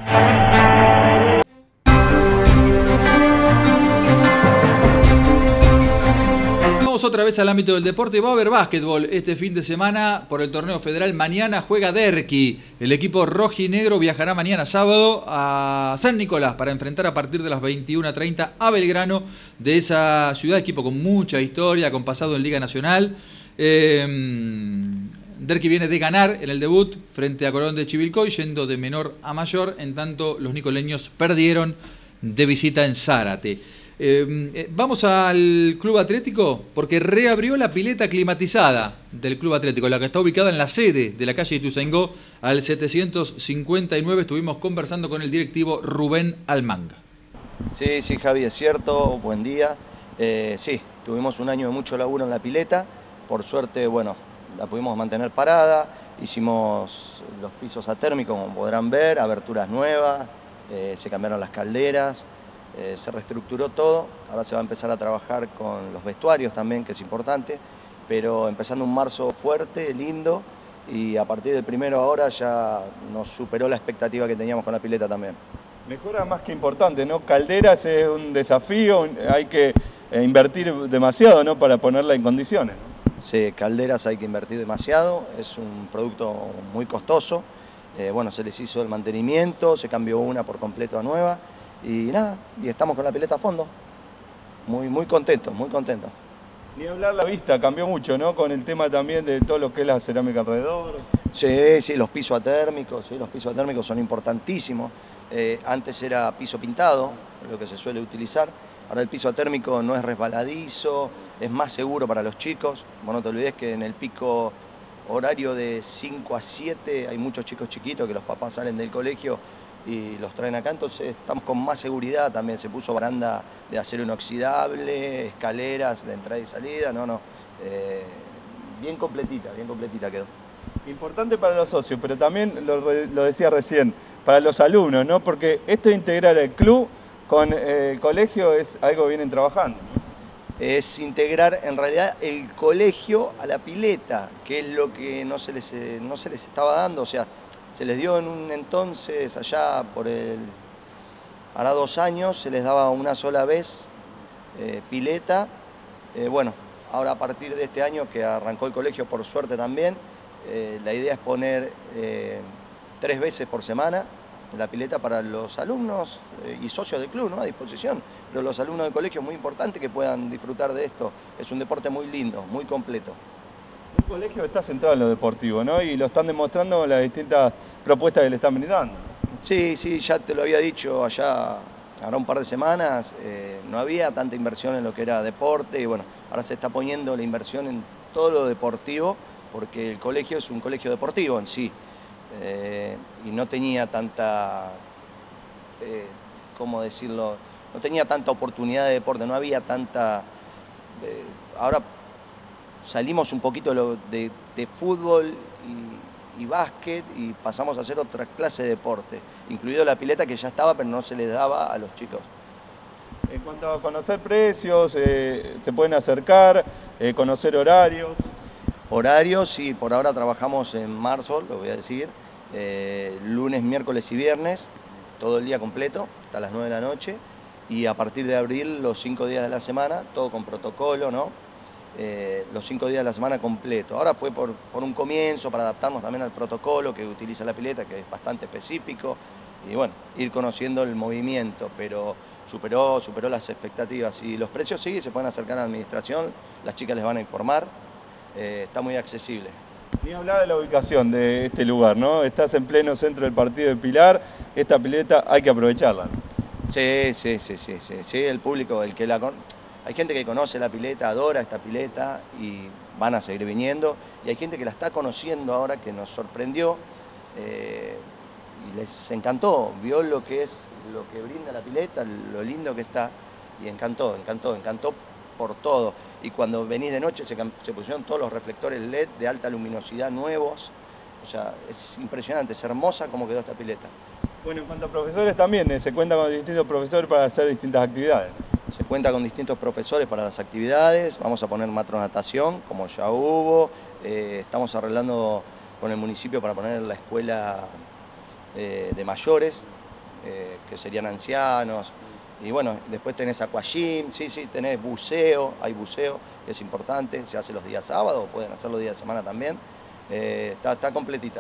Otra vez al ámbito del deporte. Va a haber básquetbol este fin de semana por el torneo federal. Mañana juega Derqui. El equipo rojinegro viajará mañana sábado a San Nicolás para enfrentar a partir de las veintiuna treinta a Belgrano, de esa ciudad, equipo con mucha historia, con pasado en Liga Nacional. Eh, Derqui viene de ganar en el debut frente a Colón de Chivilcoy, yendo de menor a mayor, en tanto los nicoleños perdieron de visita en Zárate. Eh, eh, vamos al Club Atlético porque reabrió la pileta climatizada del Club Atlético, la que está ubicada en la sede de la calle Ituzaingó al setecientos cincuenta y nueve. Estuvimos conversando con el directivo Rubén Almanga. Sí, sí, Javi, es cierto, buen día. Eh, sí, tuvimos un año de mucho laburo en la pileta, por suerte, bueno, la pudimos mantener parada, hicimos los pisos atérmicos, como podrán ver, aberturas nuevas, eh, se cambiaron las calderas. Eh, se reestructuró todo, ahora se va a empezar a trabajar con los vestuarios también, que es importante, pero empezando un marzo fuerte, lindo, y a partir del primero ahora ya nos superó la expectativa que teníamos con la pileta también. Mejora más que importante, ¿no? Calderas es un desafío, hay que invertir demasiado, ¿no? Para ponerla en condiciones, ¿no? Sí, calderas hay que invertir demasiado, es un producto muy costoso, Eh, bueno, se les hizo el mantenimiento, se cambió una por completo a nueva y nada, y estamos con la pileta a fondo. Muy, muy contentos, muy contentos. Ni hablar, la vista cambió mucho, ¿no? Con el tema también de todo lo que es la cerámica alrededor. Sí, sí, los pisos atérmicos, sí, los pisos atérmicos son importantísimos. Eh, antes era piso pintado, lo que se suele utilizar. Ahora el piso atérmico no es resbaladizo, es más seguro para los chicos. Bueno, no te olvides que en el pico horario de cinco a siete hay muchos chicos chiquitos que los papás salen del colegio y los traen acá, entonces estamos con más seguridad también. Se puso baranda de acero inoxidable, escaleras de entrada y salida, no, no, eh, bien completita, bien completita quedó. Importante para los socios, pero también, lo, lo decía recién, para los alumnos, ¿no? Porque esto de integrar el club con eh, el colegio es algo que vienen trabajando, ¿no? Es integrar en realidad el colegio a la pileta, que es lo que no se les, no se les estaba dando, o sea, se les dio en un entonces, allá por el, hará dos años, se les daba una sola vez eh, pileta. Eh, bueno, ahora a partir de este año que arrancó el colegio, por suerte también, eh, la idea es poner eh, tres veces por semana la pileta para los alumnos eh, y socios del club, ¿no? A disposición. Pero los alumnos del colegio es muy importante que puedan disfrutar de esto. Es un deporte muy lindo, muy completo. El colegio está centrado en lo deportivo, ¿no? Y lo están demostrando con las distintas propuestas que le están brindando. Sí, sí, ya te lo había dicho allá, ahora un par de semanas, eh, no había tanta inversión en lo que era deporte y bueno, ahora se está poniendo la inversión en todo lo deportivo porque el colegio es un colegio deportivo en sí. Eh, y no tenía tanta, eh, ¿cómo decirlo? No tenía tanta oportunidad de deporte, no había tanta... Eh, ahora salimos un poquito de, lo, de, de fútbol y, y básquet y pasamos a hacer otra clase de deporte, incluido la pileta que ya estaba pero no se les daba a los chicos. En cuanto a conocer precios, eh, se pueden acercar, eh, conocer horarios. Horarios, sí, por ahora trabajamos en marzo, lo voy a decir, eh, lunes, miércoles y viernes, todo el día completo, hasta las nueve de la noche, y a partir de abril, los cinco días de la semana, todo con protocolo, ¿no? Eh, los cinco días de la semana completo. Ahora fue por, por un comienzo, para adaptarnos también al protocolo que utiliza la pileta, que es bastante específico, y bueno, ir conociendo el movimiento, pero superó, superó las expectativas. Y los precios sí, se pueden acercar a la administración, las chicas les van a informar. Eh, está muy accesible. Ni hablar de la ubicación de este lugar, ¿no? Estás en pleno centro del partido de Pilar, esta pileta hay que aprovecharla. Sí, sí, sí, sí, sí, sí, el público, el que la con... hay gente que conoce la pileta, adora esta pileta y van a seguir viniendo, y hay gente que la está conociendo ahora que nos sorprendió eh, y les encantó, vio lo que es, lo que brinda la pileta, lo lindo que está, y encantó, encantó, encantó por todo. Y cuando venís de noche se, se pusieron todos los reflectores L E D de alta luminosidad nuevos. O sea, es impresionante, es hermosa como quedó esta pileta. Bueno, en cuanto a profesores también, eh, se cuenta con distintos profesores para hacer distintas actividades. Se cuenta con distintos profesores para las actividades, vamos a poner matronatación, como ya hubo. Eh, estamos arreglando con el municipio para poner la escuela eh, de mayores, eh, que serían ancianos. Y bueno, después tenés aquagym, sí, sí, tenés buceo, hay buceo, que es importante, se hace los días sábados, pueden hacer los días de semana también, eh, está, está completita.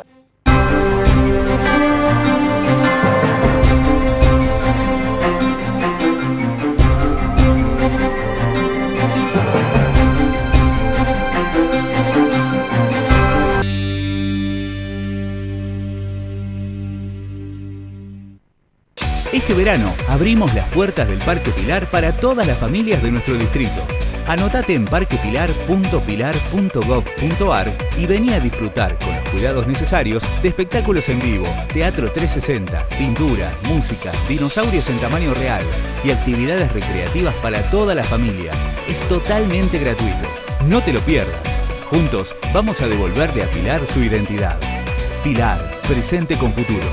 Este verano abrimos las puertas del Parque Pilar para todas las familias de nuestro distrito. Anotate en parquepilar punto pilar punto gov punto ar y vení a disfrutar con los cuidados necesarios de espectáculos en vivo, teatro trescientos sesenta, pintura, música, dinosaurios en tamaño real y actividades recreativas para toda la familia. Es totalmente gratuito. No te lo pierdas. Juntos vamos a devolverle a Pilar su identidad. Pilar, presente con futuro.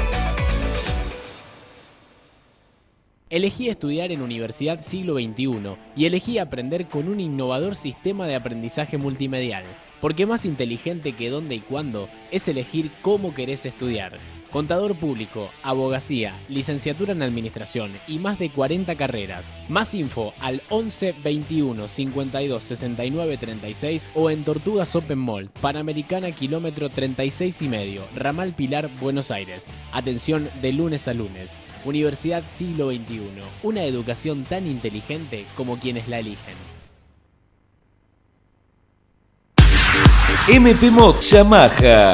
Elegí estudiar en Universidad Siglo veintiuno y elegí aprender con un innovador sistema de aprendizaje multimedial, porque más inteligente que dónde y cuándo es elegir cómo querés estudiar. contador público, abogacía, licenciatura en administración y más de cuarenta carreras. Más info al once veintiuno cincuenta y dos sesenta y nueve treinta y seis o en Tortugas Open Mall, Panamericana kilómetro treinta y seis y medio, Ramal Pilar, Buenos Aires. Atención de lunes a lunes. Universidad Siglo veintiuno, una educación tan inteligente como quienes la eligen. M P Motos Yamaha.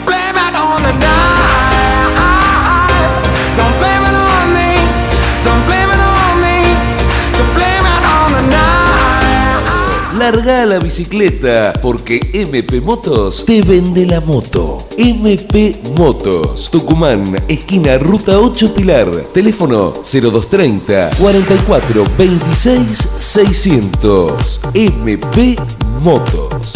Larga la bicicleta, porque M P Motos te vende la moto. M P Motos, Tucumán, esquina Ruta ocho Pilar. Teléfono cero dos treinta, cuarenta y cuatro, veintiséis, seiscientos. M P Motos.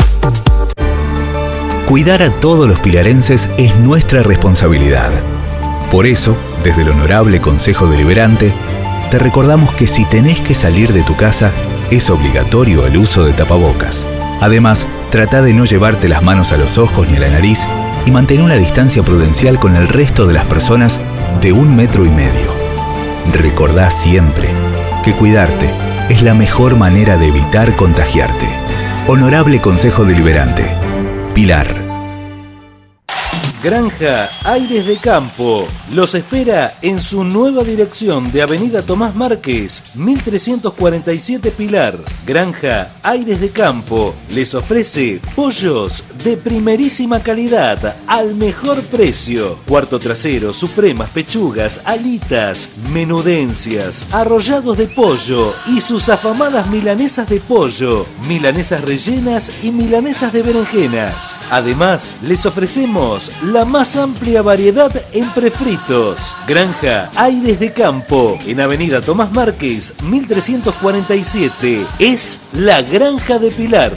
Cuidar a todos los pilarenses es nuestra responsabilidad. Por eso, desde el Honorable Consejo Deliberante, te recordamos que si tenés que salir de tu casa, es obligatorio el uso de tapabocas. Además, trata de no llevarte las manos a los ojos ni a la nariz y mantén una distancia prudencial con el resto de las personas de un metro y medio. Recordá siempre que cuidarte es la mejor manera de evitar contagiarte. Honorable Consejo Deliberante. Pilar. Granja Aires de Campo los espera en su nueva dirección de Avenida Tomás Márquez, mil trescientos cuarenta y siete Pilar. Granja Aires de Campo les ofrece pollos de primerísima calidad al mejor precio. Cuarto trasero, supremas, pechugas, alitas, menudencias, arrollados de pollo y sus afamadas milanesas de pollo, milanesas rellenas y milanesas de berenjenas. Además, les ofrecemos la más amplia variedad en prefritos. Granja Aires de Campo, en Avenida Tomás Márquez, mil trescientos cuarenta y siete. Es la Granja de Pilar.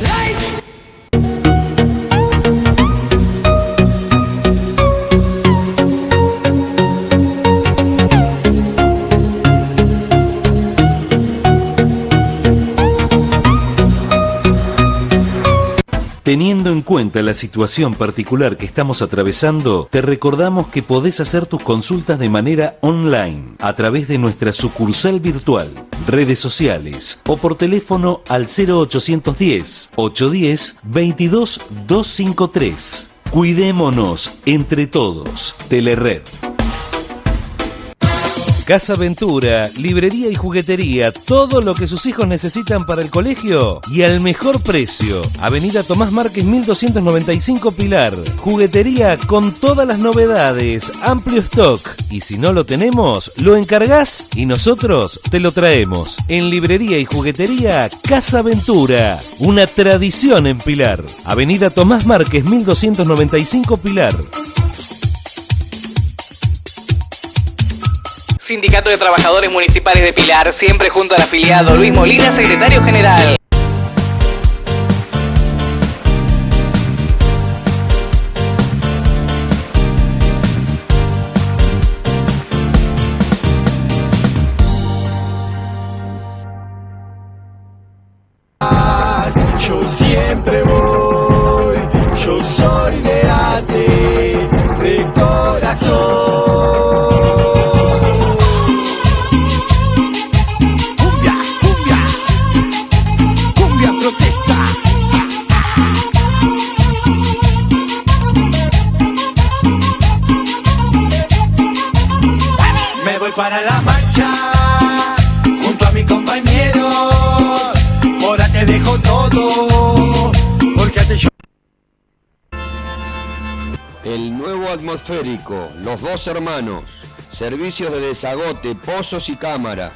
Teniendo en cuenta la situación particular que estamos atravesando, te recordamos que podés hacer tus consultas de manera online, a través de nuestra sucursal virtual, redes sociales o por teléfono al cero ochocientos diez, ochocientos diez, veintidós doscientos cincuenta y tres. Cuidémonos entre todos. Telered. Casa Ventura, librería y juguetería, todo lo que sus hijos necesitan para el colegio y al mejor precio. Avenida Tomás Márquez mil doscientos noventa y cinco Pilar. Juguetería con todas las novedades, amplio stock. Y si no lo tenemos, lo encargás y nosotros te lo traemos. En librería y juguetería, Casa Ventura, una tradición en Pilar. Avenida Tomás Márquez mil doscientos noventa y cinco Pilar. Sindicato de Trabajadores Municipales de Pilar, siempre junto al afiliado Luis Molina, secretario general. Yo siempre voy, yo soy de arte, de corazón. Para la marcha, junto a mis compañeros, ahora te dejo todo, porque te yo... El nuevo atmosférico, los dos hermanos, servicios de desagote, pozos y cámaras.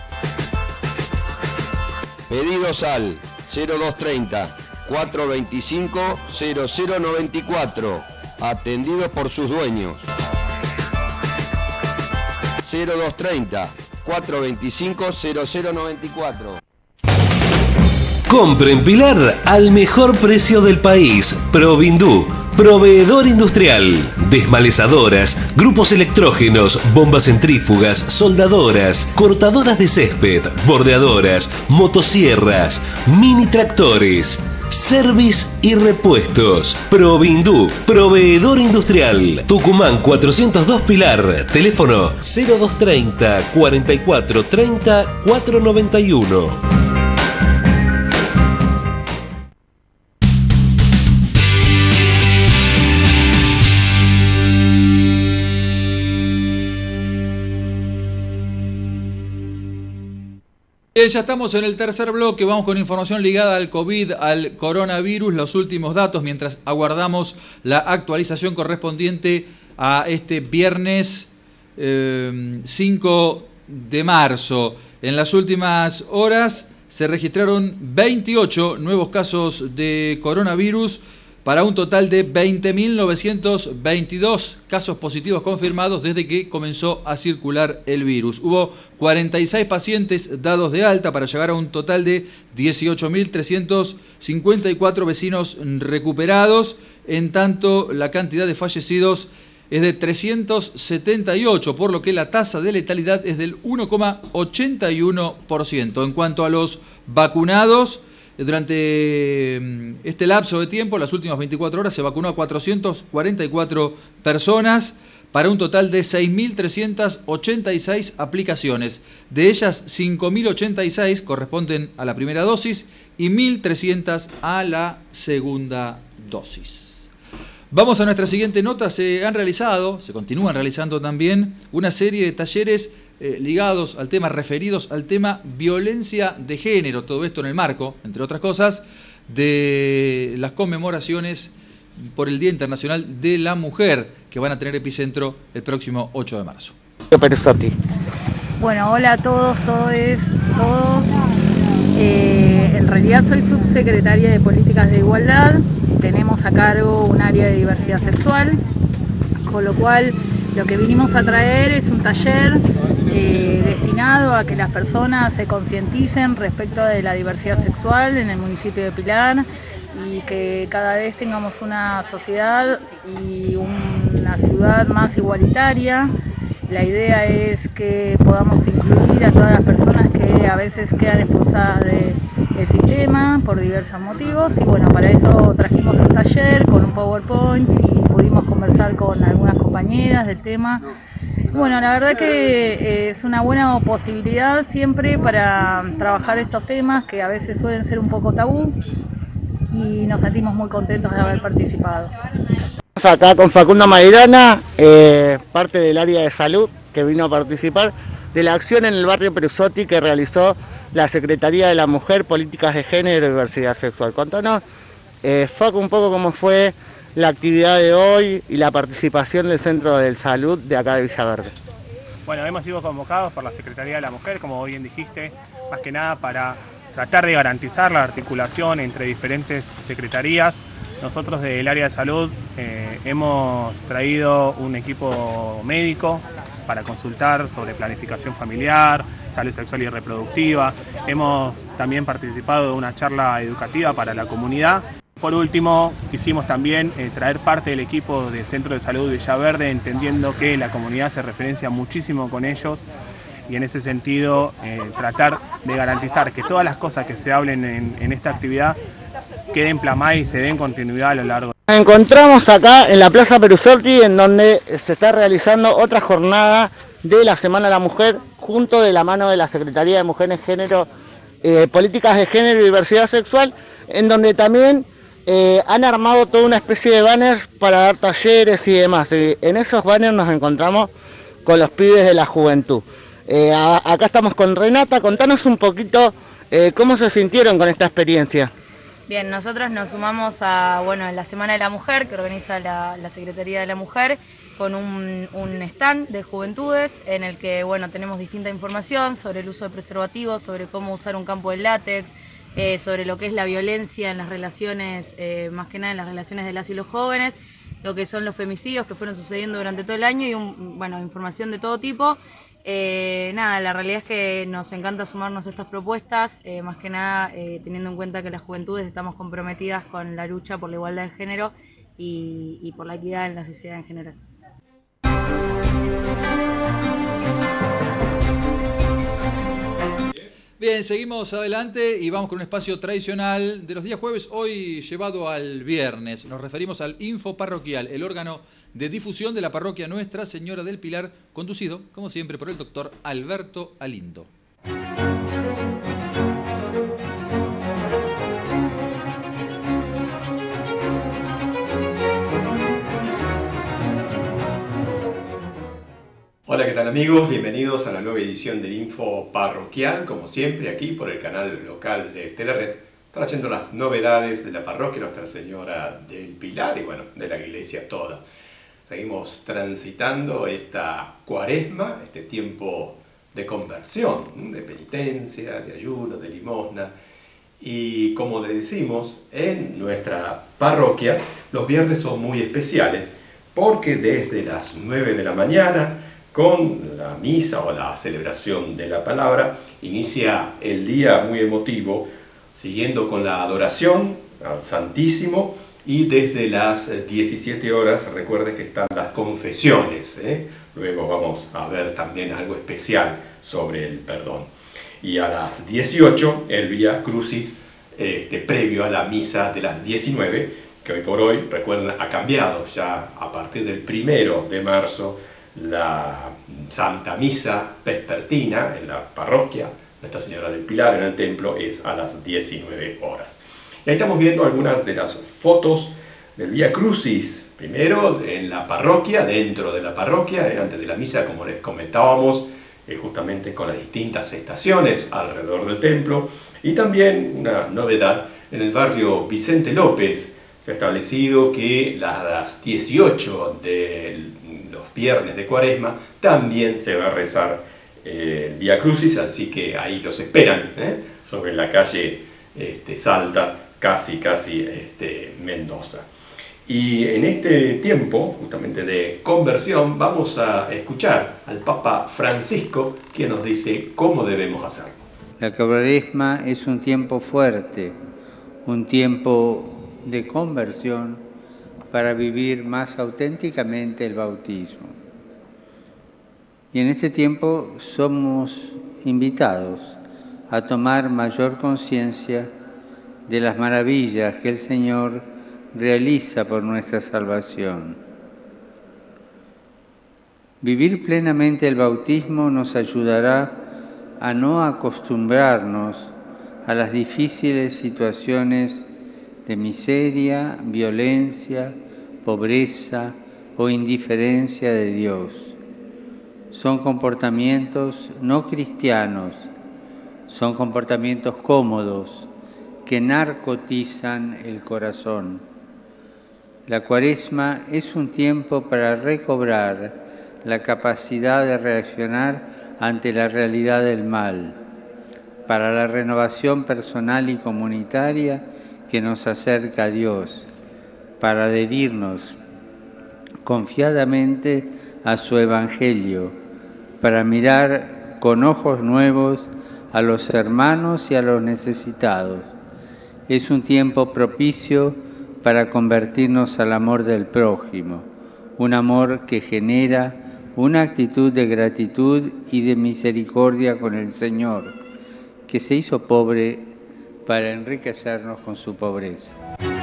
Pedidos al cero dos treinta, cuatrocientos veinticinco, cero cero noventa y cuatro, atendidos por sus dueños. cero dos treinta, cuatrocientos veinticinco, cero cero noventa y cuatro. Compre en Pilar al mejor precio del país. Provindú, proveedor industrial. Desmalezadoras, grupos electrógenos, bombas centrífugas, soldadoras, cortadoras de césped, bordeadoras, motosierras, mini tractores. Service y repuestos. Provindú, proveedor industrial. Tucumán cuatrocientos dos Pilar. Teléfono cero dos treinta, cuarenta y cuatro, treinta, cuatrocientos noventa y uno. Bien, ya estamos en el tercer bloque, vamos con información ligada al COVID, al coronavirus, los últimos datos, mientras aguardamos la actualización correspondiente a este viernes eh, cinco de marzo. En las últimas horas se registraron veintiocho nuevos casos de coronavirus, para un total de veinte mil novecientos veintidós casos positivos confirmados desde que comenzó a circular el virus. Hubo cuarenta y seis pacientes dados de alta para llegar a un total de dieciocho mil trescientos cincuenta y cuatro vecinos recuperados. En tanto, la cantidad de fallecidos es de trescientos setenta y ocho, por lo que la tasa de letalidad es del uno coma ochenta y uno por ciento. En cuanto a los vacunados, durante este lapso de tiempo, las últimas veinticuatro horas, se vacunó a cuatrocientas cuarenta y cuatro personas para un total de seis mil trescientas ochenta y seis aplicaciones. De ellas, cinco mil ochenta y seis corresponden a la primera dosis y mil trescientas a la segunda dosis. Vamos a nuestra siguiente nota. Se han realizado, se continúan realizando también, una serie de talleres Eh, ligados al tema, referidos al tema violencia de género, todo esto en el marco, entre otras cosas, de las conmemoraciones por el Día Internacional de la Mujer, que van a tener epicentro el próximo ocho de marzo. Bueno, hola a todos, todos, todos. Eh, en realidad soy subsecretaria de Políticas de Igualdad, tenemos a cargo un área de diversidad sexual, con lo cual lo que vinimos a traer es un taller eh, destinado a que las personas se concienticen respecto de la diversidad sexual en el municipio de Pilar y que cada vez tengamos una sociedad y una ciudad más igualitaria. La idea es que podamos incluir a todas las personas que a veces quedan expulsadas de, del sistema por diversos motivos, y bueno, para eso trajimos un taller con un PowerPoint y pudimos conversar con algunas compañeras del tema. Bueno, la verdad que es una buena posibilidad siempre para trabajar estos temas que a veces suelen ser un poco tabú, y nos sentimos muy contentos de haber participado. Acá con Facundo Maidana, eh, parte del área de salud, que vino a participar de la acción en el barrio Perusotti que realizó la Secretaría de la Mujer, Políticas de Género y Diversidad Sexual. Contanos, eh, Facu, un poco cómo fue la actividad de hoy y la participación del Centro de Salud de acá de Villaverde. Bueno, hemos sido convocados por la Secretaría de la Mujer, como bien dijiste, más que nada para tratar de garantizar la articulación entre diferentes secretarías. Nosotros del área de salud eh, hemos traído un equipo médico para consultar sobre planificación familiar, salud sexual y reproductiva. Hemos también participado de una charla educativa para la comunidad. Por último, quisimos también eh, traer parte del equipo del Centro de Salud de Villaverde, entendiendo que la comunidad se referencia muchísimo con ellos, y en ese sentido eh, tratar de garantizar que todas las cosas que se hablen en, en esta actividad queden plasmadas y se den continuidad a lo largo. Nos encontramos acá en la Plaza Perusotti, en donde se está realizando otra jornada de la Semana de la Mujer, junto de la mano de la Secretaría de Mujeres, Género, eh, Políticas de Género y Diversidad Sexual, en donde también eh, han armado toda una especie de banners para dar talleres y demás. Y en esos banners nos encontramos con los pibes de la juventud. Eh, a, acá estamos con Renata. Contanos un poquito eh, cómo se sintieron con esta experiencia. Bien, nosotros nos sumamos a bueno, la Semana de la Mujer que organiza la, la Secretaría de la Mujer con un, un stand de juventudes en el que bueno, tenemos distinta información sobre el uso de preservativos, sobre cómo usar un campo de látex, eh, sobre lo que es la violencia en las relaciones, eh, más que nada en las relaciones de las y los jóvenes, lo que son los femicidios que fueron sucediendo durante todo el año y un, bueno, información de todo tipo. Eh, nada, la realidad es que nos encanta sumarnos a estas propuestas, eh, más que nada eh, teniendo en cuenta que las juventudes estamos comprometidas con la lucha por la igualdad de género y, y por la equidad en la sociedad en general. Bien, seguimos adelante y vamos con un espacio tradicional de los días jueves, hoy llevado al viernes. Nos referimos al Info Parroquial, el órgano de difusión de la parroquia Nuestra Señora del Pilar, conducido, como siempre, por el doctor Alberto Alindo. Hola, ¿qué tal amigos? Bienvenidos a la nueva edición del Info Parroquial, como siempre aquí por el canal local de Telered, trayendo las novedades de la parroquia Nuestra Señora del Pilar y bueno, de la iglesia toda. Seguimos transitando esta cuaresma, este tiempo de conversión, de penitencia, de ayuno, de limosna. Y como le decimos, en nuestra parroquia los viernes son muy especiales porque desde las nueve de la mañana, con la misa o la celebración de la palabra, inicia el día muy emotivo, siguiendo con la adoración al Santísimo, y desde las diecisiete horas, recuerde que están las confesiones, ¿eh? Luego vamos a ver también algo especial sobre el perdón. Y a las dieciocho, el Vía Crucis, este, previo a la misa de las diecinueve, que hoy por hoy, recuerden, ha cambiado ya a partir del primero de marzo, la Santa Misa vespertina en la parroquia Nuestra Señora del Pilar, en el templo, es a las diecinueve horas. Y ahí estamos viendo algunas de las fotos del Vía Crucis, primero en la parroquia, dentro de la parroquia, antes de la misa, como les comentábamos, eh, justamente con las distintas estaciones alrededor del templo, y también una novedad en el barrio Vicente López. Se ha establecido que a las dieciocho de los viernes de Cuaresma también se va a rezar eh, el Vía Crucis, así que ahí los esperan, ¿eh? sobre la calle este, Salta, casi, casi este, Mendoza. Y en este tiempo, justamente de conversión, vamos a escuchar al Papa Francisco, que nos dice cómo debemos hacerlo. La Cuaresma es un tiempo fuerte, un tiempo de conversión para vivir más auténticamente el bautismo. Y en este tiempo somos invitados a tomar mayor conciencia de las maravillas que el Señor realiza por nuestra salvación. Vivir plenamente el bautismo nos ayudará a no acostumbrarnos a las difíciles situaciones de miseria, violencia, pobreza o indiferencia de Dios. Son comportamientos no cristianos, son comportamientos cómodos que narcotizan el corazón. La Cuaresma es un tiempo para recobrar la capacidad de reaccionar ante la realidad del mal, para la renovación personal y comunitaria que nos acerca a Dios, para adherirnos confiadamente a su Evangelio, para mirar con ojos nuevos a los hermanos y a los necesitados. Es un tiempo propicio para convertirnos al amor del prójimo, un amor que genera una actitud de gratitud y de misericordia con el Señor, que se hizo pobre para enriquecernos con su pobreza.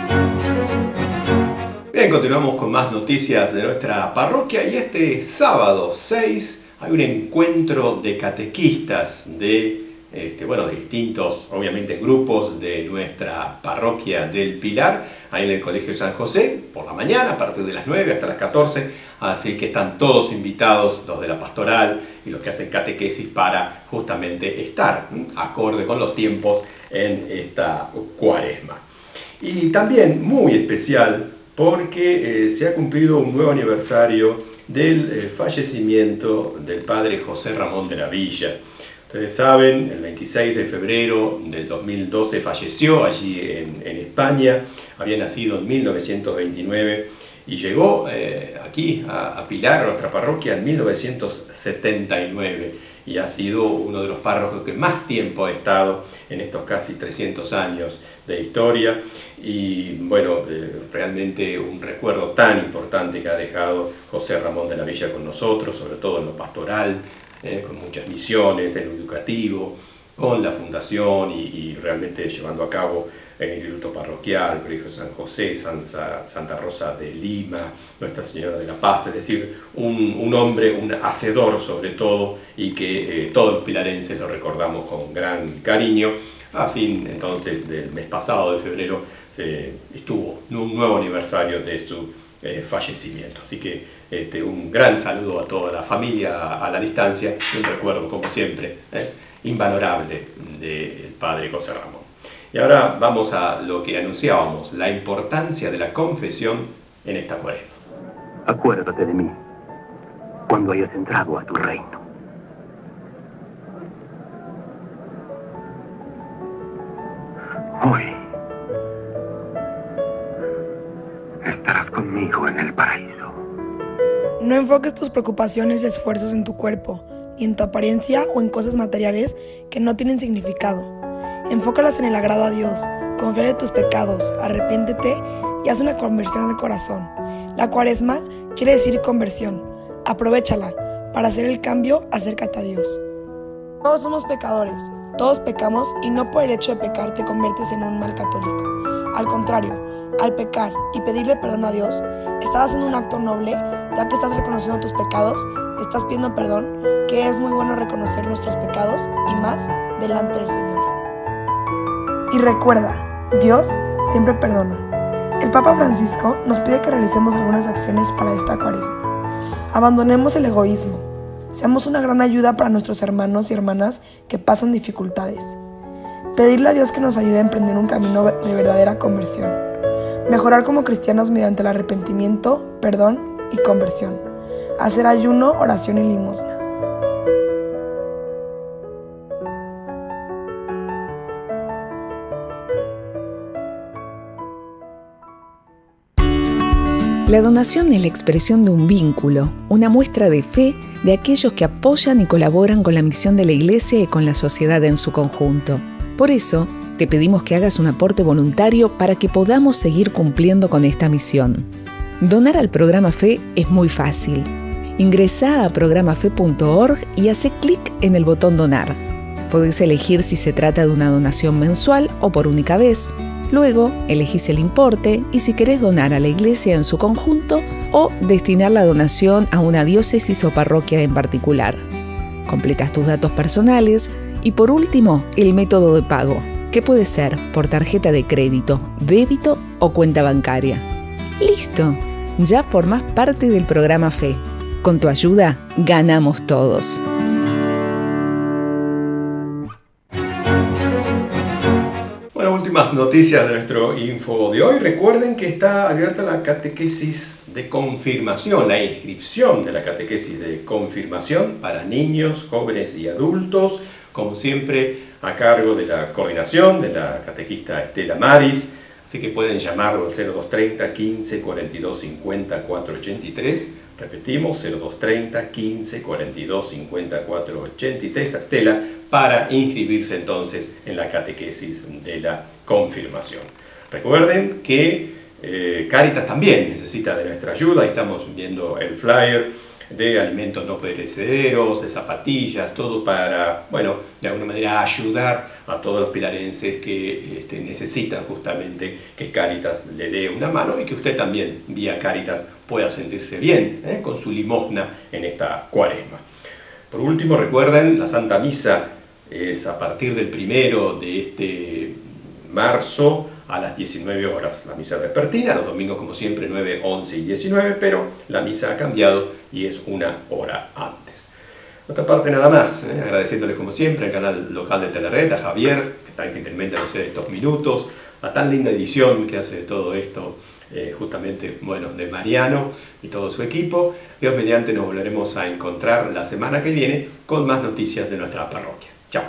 Bien, continuamos con más noticias de nuestra parroquia y este sábado seis hay un encuentro de catequistas de, este, bueno, de distintos, obviamente, grupos de nuestra parroquia del Pilar, ahí en el Colegio San José, por la mañana, a partir de las nueve hasta las catorce, así que están todos invitados, los de la pastoral y los que hacen catequesis, para justamente estar ¿m? acorde con los tiempos en esta Cuaresma. Y también muy especial porque eh, se ha cumplido un nuevo aniversario del eh, fallecimiento del padre José Ramón de la Villa. Ustedes saben, el veintiséis de febrero del dos mil doce falleció allí en, en España, había nacido en mil novecientos veintinueve y llegó eh, aquí a, a Pilar, a nuestra parroquia, en mil novecientos setenta y nueve, y ha sido uno de los párrocos que más tiempo ha estado en estos casi trescientos años de historia, y bueno, eh, realmente un recuerdo tan importante que ha dejado José Ramón de la Villa con nosotros, sobre todo en lo pastoral, eh, con muchas misiones, en lo educativo, con la fundación y, y realmente llevando a cabo el Instituto Parroquial, Colegio San José, San, Santa Rosa de Lima, Nuestra Señora de la Paz, es decir, un, un hombre, un hacedor sobre todo, y que eh, todos los pilarenses lo recordamos con gran cariño. A fin entonces del mes pasado de febrero se estuvo un nuevo aniversario de su eh, fallecimiento. Así que este, un gran saludo a toda la familia a la distancia y un recuerdo, como siempre, eh, invalorable del padre José Ramón. Y ahora vamos a lo que anunciábamos, la importancia de la confesión en esta cuaresma. Acuérdate de mí cuando hayas entrado a tu reino. Hoy estarás conmigo en el paraíso. No enfoques tus preocupaciones y esfuerzos en tu cuerpo, ni en tu apariencia o en cosas materiales que no tienen significado. Enfócalas en el agrado a Dios, confía en tus pecados, arrepiéntete y haz una conversión de corazón. La cuaresma quiere decir conversión. Aprovéchala para hacer el cambio, acércate a Dios. Todos somos pecadores, todos pecamos y no por el hecho de pecar te conviertes en un mal católico. Al contrario, al pecar y pedirle perdón a Dios, estás haciendo un acto noble, ya que estás reconociendo tus pecados, estás pidiendo perdón, que es muy bueno reconocer nuestros pecados y más delante del Señor. Y recuerda, Dios siempre perdona. El Papa Francisco nos pide que realicemos algunas acciones para esta cuaresma. Abandonemos el egoísmo. Seamos una gran ayuda para nuestros hermanos y hermanas que pasan dificultades. Pedirle a Dios que nos ayude a emprender un camino de verdadera conversión. Mejorar como cristianos mediante el arrepentimiento, perdón y conversión. Hacer ayuno, oración y limosna. La donación es la expresión de un vínculo, una muestra de fe de aquellos que apoyan y colaboran con la misión de la Iglesia y con la sociedad en su conjunto. Por eso, te pedimos que hagas un aporte voluntario para que podamos seguir cumpliendo con esta misión. Donar al programa Fe es muy fácil. Ingresá a programa fe punto org y hacé clic en el botón Donar. Podés elegir si se trata de una donación mensual o por única vez. Luego, elegís el importe y si querés donar a la iglesia en su conjunto o destinar la donación a una diócesis o parroquia en particular. Completás tus datos personales y por último, el método de pago, que puede ser por tarjeta de crédito, débito o cuenta bancaria. ¡Listo! Ya formás parte del programa Fe. Con tu ayuda, ganamos todos. Últimas noticias de nuestro info de hoy. Recuerden que está abierta la catequesis de confirmación, la inscripción de la catequesis de confirmación para niños, jóvenes y adultos, como siempre a cargo de la coordinación de la catequista Estela Maris, así que pueden llamarlo al cero dos treinta, quince, cuarenta y dos, cincuenta, cuatrocientos ochenta y tres, repetimos, cero dos treinta, quince, cuarenta y dos, cincuenta, cuatrocientos ochenta y tres a Estela, para inscribirse entonces en la catequesis de la confirmación. Recuerden que eh, Cáritas también necesita de nuestra ayuda. Ahí estamos viendo el flyer de alimentos no perecederos, de zapatillas, todo para, bueno, de alguna manera ayudar a todos los pilarenses que este, necesitan justamente que Cáritas le dé una mano y que usted también, vía Cáritas, pueda sentirse bien ¿eh? con su limosna en esta cuaresma. Por último, recuerden, la Santa Misa es a partir del primero de este marzo a las diecinueve horas, la misa vespertina, los domingos como siempre nueve, once y diecinueve, pero la misa ha cambiado y es una hora antes. De otra parte nada más, ¿eh? agradeciéndole como siempre al canal local de Telered, a Javier, que está gentilmente a hacer estos minutos, a tan linda edición que hace de todo esto, eh, justamente, bueno, de Mariano y todo su equipo. Dios mediante nos volveremos a encontrar la semana que viene con más noticias de nuestra parroquia. Chao.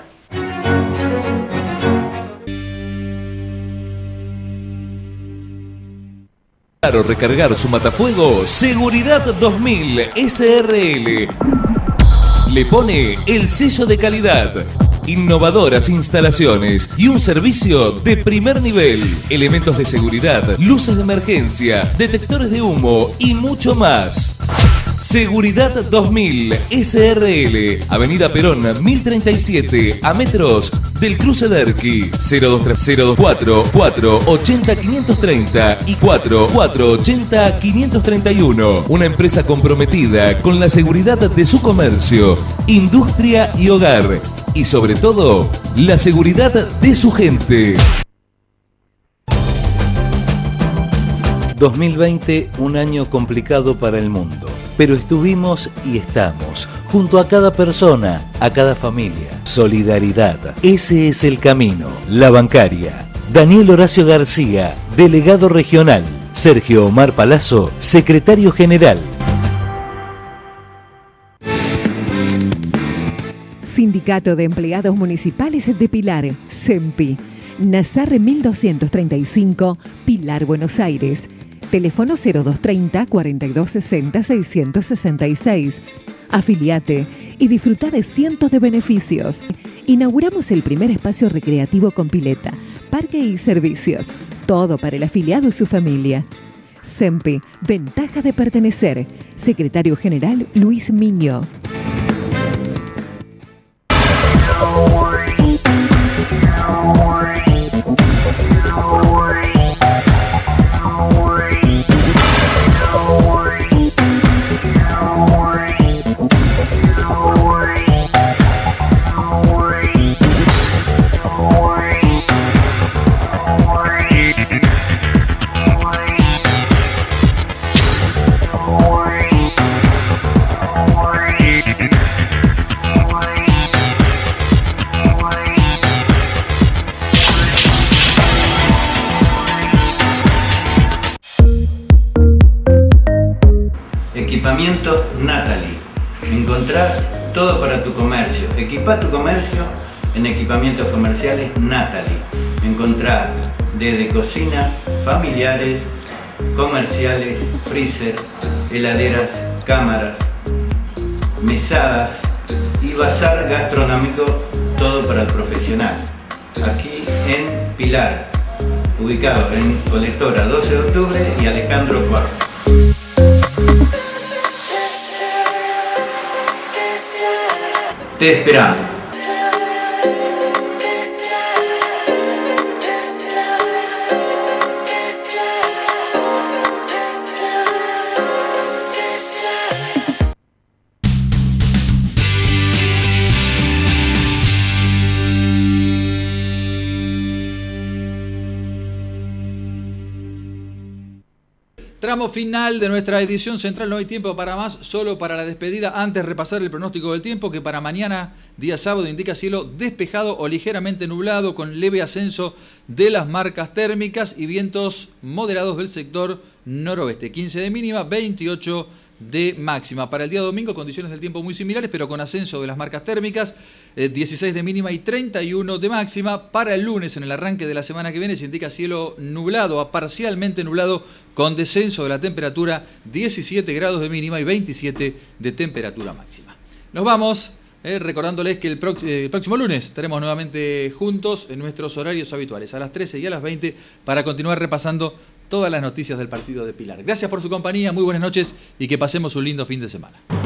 Para recargar su matafuego, Seguridad dos mil S R L le pone el sello de calidad, innovadoras instalaciones y un servicio de primer nivel, elementos de seguridad, luces de emergencia, detectores de humo y mucho más. Seguridad dos mil S R L, Avenida Perón mil treinta y siete, a metros del cruce Derqui. Cero dos tres cero dos cuatro cuatro ochenta quinientos treinta y cuatro cuatro ochenta quinientos treinta y uno. Una empresa comprometida con la seguridad de su comercio, industria y hogar. Y sobre todo, la seguridad de su gente. dos mil veinte, un año complicado para el mundo, pero estuvimos y estamos junto a cada persona, a cada familia. Solidaridad, ese es el camino. La Bancaria. Daniel Horacio García, delegado regional. Sergio Omar Palazzo, secretario general. Sindicato de Empleados Municipales de Pilar, SEMPI. Nazar mil doscientos treinta y cinco, Pilar, Buenos Aires. Teléfono cero dos treinta, cuarenta y dos sesenta, seiscientos sesenta y seis. Afiliate y disfruta de cientos de beneficios. Inauguramos el primer espacio recreativo con pileta, parque y servicios. Todo para el afiliado y su familia. SEMPI, ventaja de pertenecer. Secretario General Luis Miño. Equipamiento Natalie. Encontrás todo para tu comercio. Equipa tu comercio en equipamientos comerciales Natalie. Encontrás desde cocinas familiares, comerciales, freezer, heladeras, cámaras, mesadas y bazar gastronómico, todo para el profesional. Aquí en Pilar, ubicado en Colectora doce de octubre y Alejandro cuarto. Te esperamos. Tramo final de nuestra edición central, no hay tiempo para más, solo para la despedida. Antes repasar el pronóstico del tiempo, que para mañana, día sábado, indica cielo despejado o ligeramente nublado, con leve ascenso de las marcas térmicas y vientos moderados del sector noroeste. quince de mínima, veintiocho de máxima. Para el día domingo, condiciones del tiempo muy similares, pero con ascenso de las marcas térmicas, eh, dieciséis de mínima y treinta y uno de máxima. Para el lunes, en el arranque de la semana que viene, se indica cielo nublado a parcialmente nublado, con descenso de la temperatura, diecisiete grados de mínima y veintisiete de temperatura máxima. Nos vamos, eh, recordándoles que el, prox eh, el próximo lunes estaremos nuevamente juntos en nuestros horarios habituales, a las trece y a las veinte, para continuar repasando todas las noticias del partido de Pilar. Gracias por su compañía, muy buenas noches y que pasemos un lindo fin de semana.